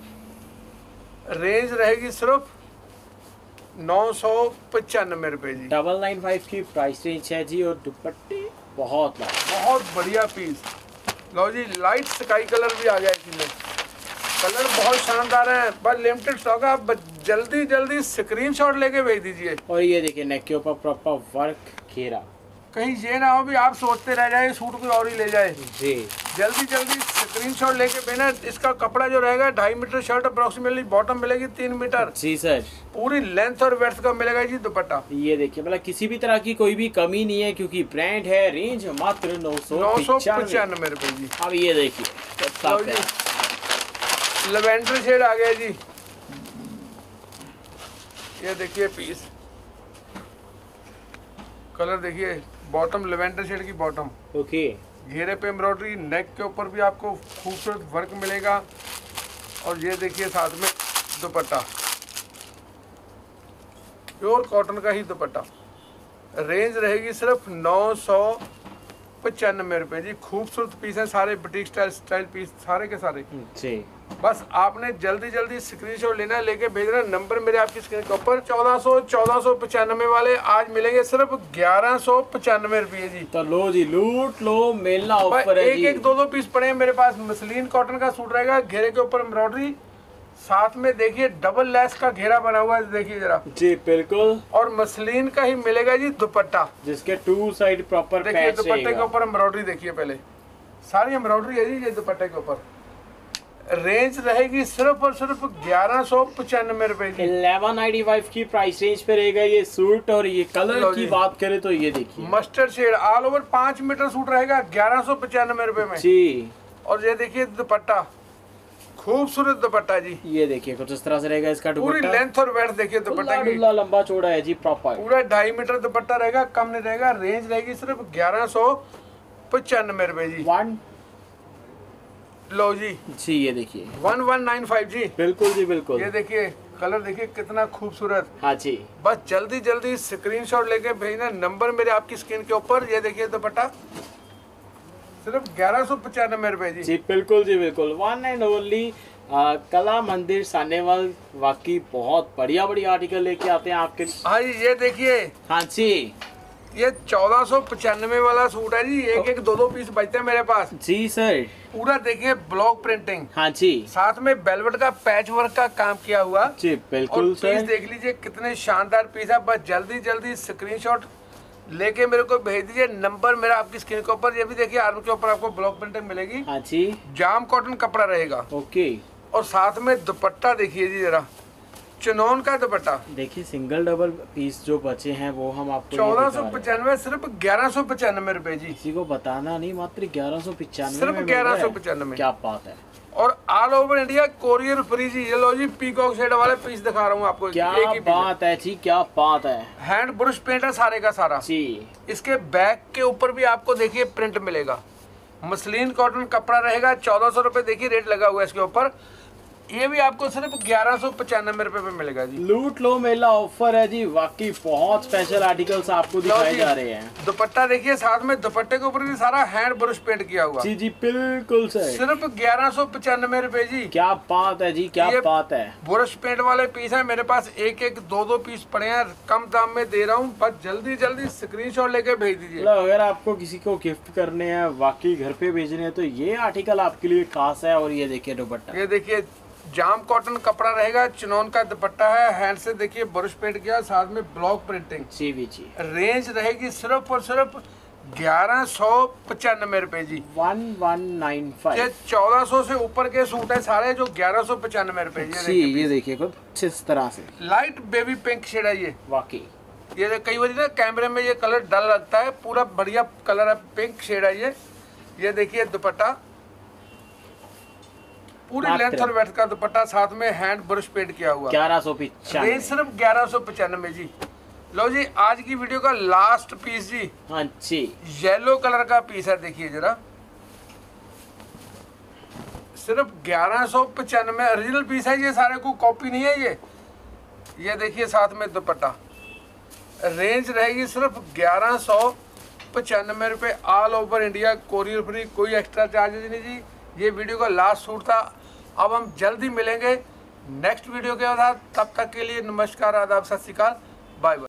रेंज रहेगी सिर्फ 995 रुपए जी। 995 की प्राइस रेंज है जी, और दुपट्टे बहुत बढ़िया पीस। लो जी लाइट स्काई कलर भी आ गया इसमें, कलर बहुत शानदार है, बस लिमिटेड स्टॉक है। आप जल्दी स्क्रीनशॉट लेके भेज दीजिए। और ये देखिए नेक के ऊपर प्रॉपर वर्क घेरा, कहीं ये ना हो भी आप सोचते रह जाए सूट कोई और ही ले जाए जी। जल्दी स्क्रीनशॉट लेके भेजना। इसका कपड़ा जो रहेगा 2.5 मीटर शर्ट अप्रोक्सीमेटली, बॉटम मिलेगी 3 मीटर जी सर। पूरी लेंथ और वेड्थ का मिलेगा जी दुपट्टा। ये देखिए मतलब किसी भी तरह की कोई भी कमी नहीं है, क्योंकि ब्रांड है। रेंज मात्र 995 रुपए जी। अब ये देखिए लेवेंडर शेड आ गया जी। ये देखिए पीस, कलर देखिए, बॉटम लेवेंडर शेड की बॉटम, ओके। घेरे पे एम्ब्रॉयडरी, नेक के ऊपर भी आपको खूबसूरत वर्क मिलेगा, और ये देखिए साथ में दुपट्टा प्योर कॉटन का ही दुपट्टा। रेंज रहेगी सिर्फ 995 रुपए जी। खूबसूरत पीस है सारे, बुटीक स्टाइल पीस सारे के सारे जी। बस आपने जल्दी स्क्रीनशॉट लेना, लेके भेजना। नंबर मेरे आपकी स्क्रीन के ऊपर। 1495 वाले आज मिलेंगे सिर्फ 1195 रुपये जी। तो लो जी, लूट लो, मेला ऑफर है जी। एक 2 पीस पड़े हैं मेरे पास। मसलिन कॉटन का सूट रहेगा, घेरे के ऊपर एम्ब्रॉयडरी, साथ में देखिए डबल लेस का घेरा बना हुआ है, देखिए जरा जी बिल्कुल। और मसलिन का ही मिलेगा जी दुपट्टा, जिसके 2 साइड प्रॉपर देखिए दुपट्टे के ऊपर एम्ब्रॉयडरी देखिए, पहले सारी एम्ब्रॉयडरी है जी ये दुपट्टे के ऊपर। रेंज रहेगी सिर्फ और सिर्फ 1195 रुपए की। 1195 की प्राइस रेंज पे रहेगा ये सूट। और ये कलर की बात करें तो ये देखिए mustard shade all over 5 metre suit रहेगा 1195 रुपए में जी। और ये देखिए दुपट्टा, खूबसूरत दुपट्टा जी। ये देखिए कुछ इस तरह से रहेगा इसका दुपट्टा। पूरी लेंथ और वेड्थ देखिए दुपट्टे की, लंबा चौड़ा है जी प्रॉपर। पूरा 2.5 मीटर दुपट्टा रहेगा, कम नहीं रहेगा। रेंज रहेगी सिर्फ 1195 रुपए जी। लो जी ये देखिए 1195 जी। बिल्कुल जी बिल्कुल। ये देखिए कलर देखिए कितना खूबसूरत। हाँ जी। बस जल्दी स्क्रीनशॉट लेके भेजना। नंबर मेरे आपकी स्क्रीन के ऊपर। ये देखिए दुपट्टा सिर्फ 1195 रुपए जी। जी बिल्कुल जी बिल्कुल। वन एंड ओनली कला मंदिर सानेवाल वाकई बहुत बढ़िया आर्टिकल लेके आते हैं आपके। हाँ जी ये देखिए, हाँ जी ये 1495 वाला सूट है जी। एक 2 पीस बचते हैं मेरे पास जी सर। पूरा देखिए ब्लॉक प्रिंटिंग, हाँ जी, साथ में वेलवेट का पैच वर्क का काम किया हुआ जी बिल्कुल सर। पीस देख लीजिए कितने शानदार पीस है। बस जल्दी स्क्रीनशॉट लेके मेरे को भेज दीजिए। नंबर मेरा आपकी स्क्रीन के ऊपर। ये भी देखिए आर्म के ऊपर आपको ब्लॉक प्रिंटिंग मिलेगी। हाँ जी। जाम कॉटन कपड़ा रहेगा, ओके। और साथ में दुपट्टा देखिए जी जरा, चिनोन का दुपट्टा। देखिए सिंगल डबल पीस जो बचे हैं वो हम आपको 1495 सिर्फ 1195 रुपए जी। किसी को बताना नहीं, मात्र 1195 सिर्फ 1195। क्या बात है। और all over India courier free जी। ये लो जी पीकॉक शेड वाले पीस दिखा रहा हूँ आपको। क्या बात है जी, क्या बात है। हैंड ब्रश पेंट है सारे का सारा जी। इसके बैक के ऊपर भी आपको देखिए प्रिंट मिलेगा। मसलिन कॉटन कपड़ा रहेगा। 1400 रुपए देखिए रेट लगा हुआ है इसके ऊपर। ये भी आपको सिर्फ 1195 रुपए में मिलेगा जी। लूट लो मेला ऑफर है जी। वाकई बहुत स्पेशल आर्टिकल्स आपको दिखाए जा रहे हैं। दुपट्टा देखिए, साथ में दुपट्टे के ऊपर भी सारा हैंड ब्रश पेंट किया हुआ। जी जी बिल्कुल सर। सिर्फ 1195 रुपए जी। क्या बात है जी, क्या बात है। ब्रश पेंट वाले पीस है मेरे पास। एक 2 पीस पड़े हैं, कम दाम में दे रहा हूँ। बस जल्दी स्क्रीनशॉट लेके भेज दीजिए। अगर आपको किसी को गिफ्ट करने हैं, वाकई घर पे भेजने हैं, तो ये आर्टिकल आपके लिए खास है। और ये देखिए दुपट्टा, ये देखिए जाम कॉटन कपड़ा रहेगा, चिनोन का दुपट्टा है, हैंड से देखिए ब्रश पेंट किया, साथ में ब्लॉक प्रिंटिंग। जी भी जी। रेंज रहेगी सिर्फ और सिर्फ 1195 रुपए जी। 1195। ये 1400 से ऊपर के सूट है सारे जो 1195 रुपए जी। ये देखिए कुछ इस तरह से लाइट बेबी पिंक शेड है ये। वाकई ये कई बार ना कैमरे में ये कलर डल लगता है, पूरा बढ़िया कलर है, पिंक शेड है ये। ये देखिए दुपट्टा पूरी लेंथ और वेथ का दुपट्टा, साथ में हैंड ब्रश पेंट किया हुआ। 1195। रेंज सिर्फ 1195 जी। लो जी आज की वीडियो का लास्ट पीस जी। हाँ जी। येलो कलर का पीस है, देखिए जरा, सिर्फ 1195 ओरिजिनल पीस है ये, सारे को कॉपी नहीं है ये देखिए साथ में दुपट्टा। रेंज रहेगी सिर्फ 1195 रुपये, all over India, courier free, कोई एक्स्ट्रा चार्जेज नहीं जी। ये वीडियो का लास्ट सूट था। अब हम जल्दी मिलेंगे नेक्स्ट वीडियो के बाद। तब तक के लिए नमस्कार, आदाब, सत श्री अकाल, बाय बाय।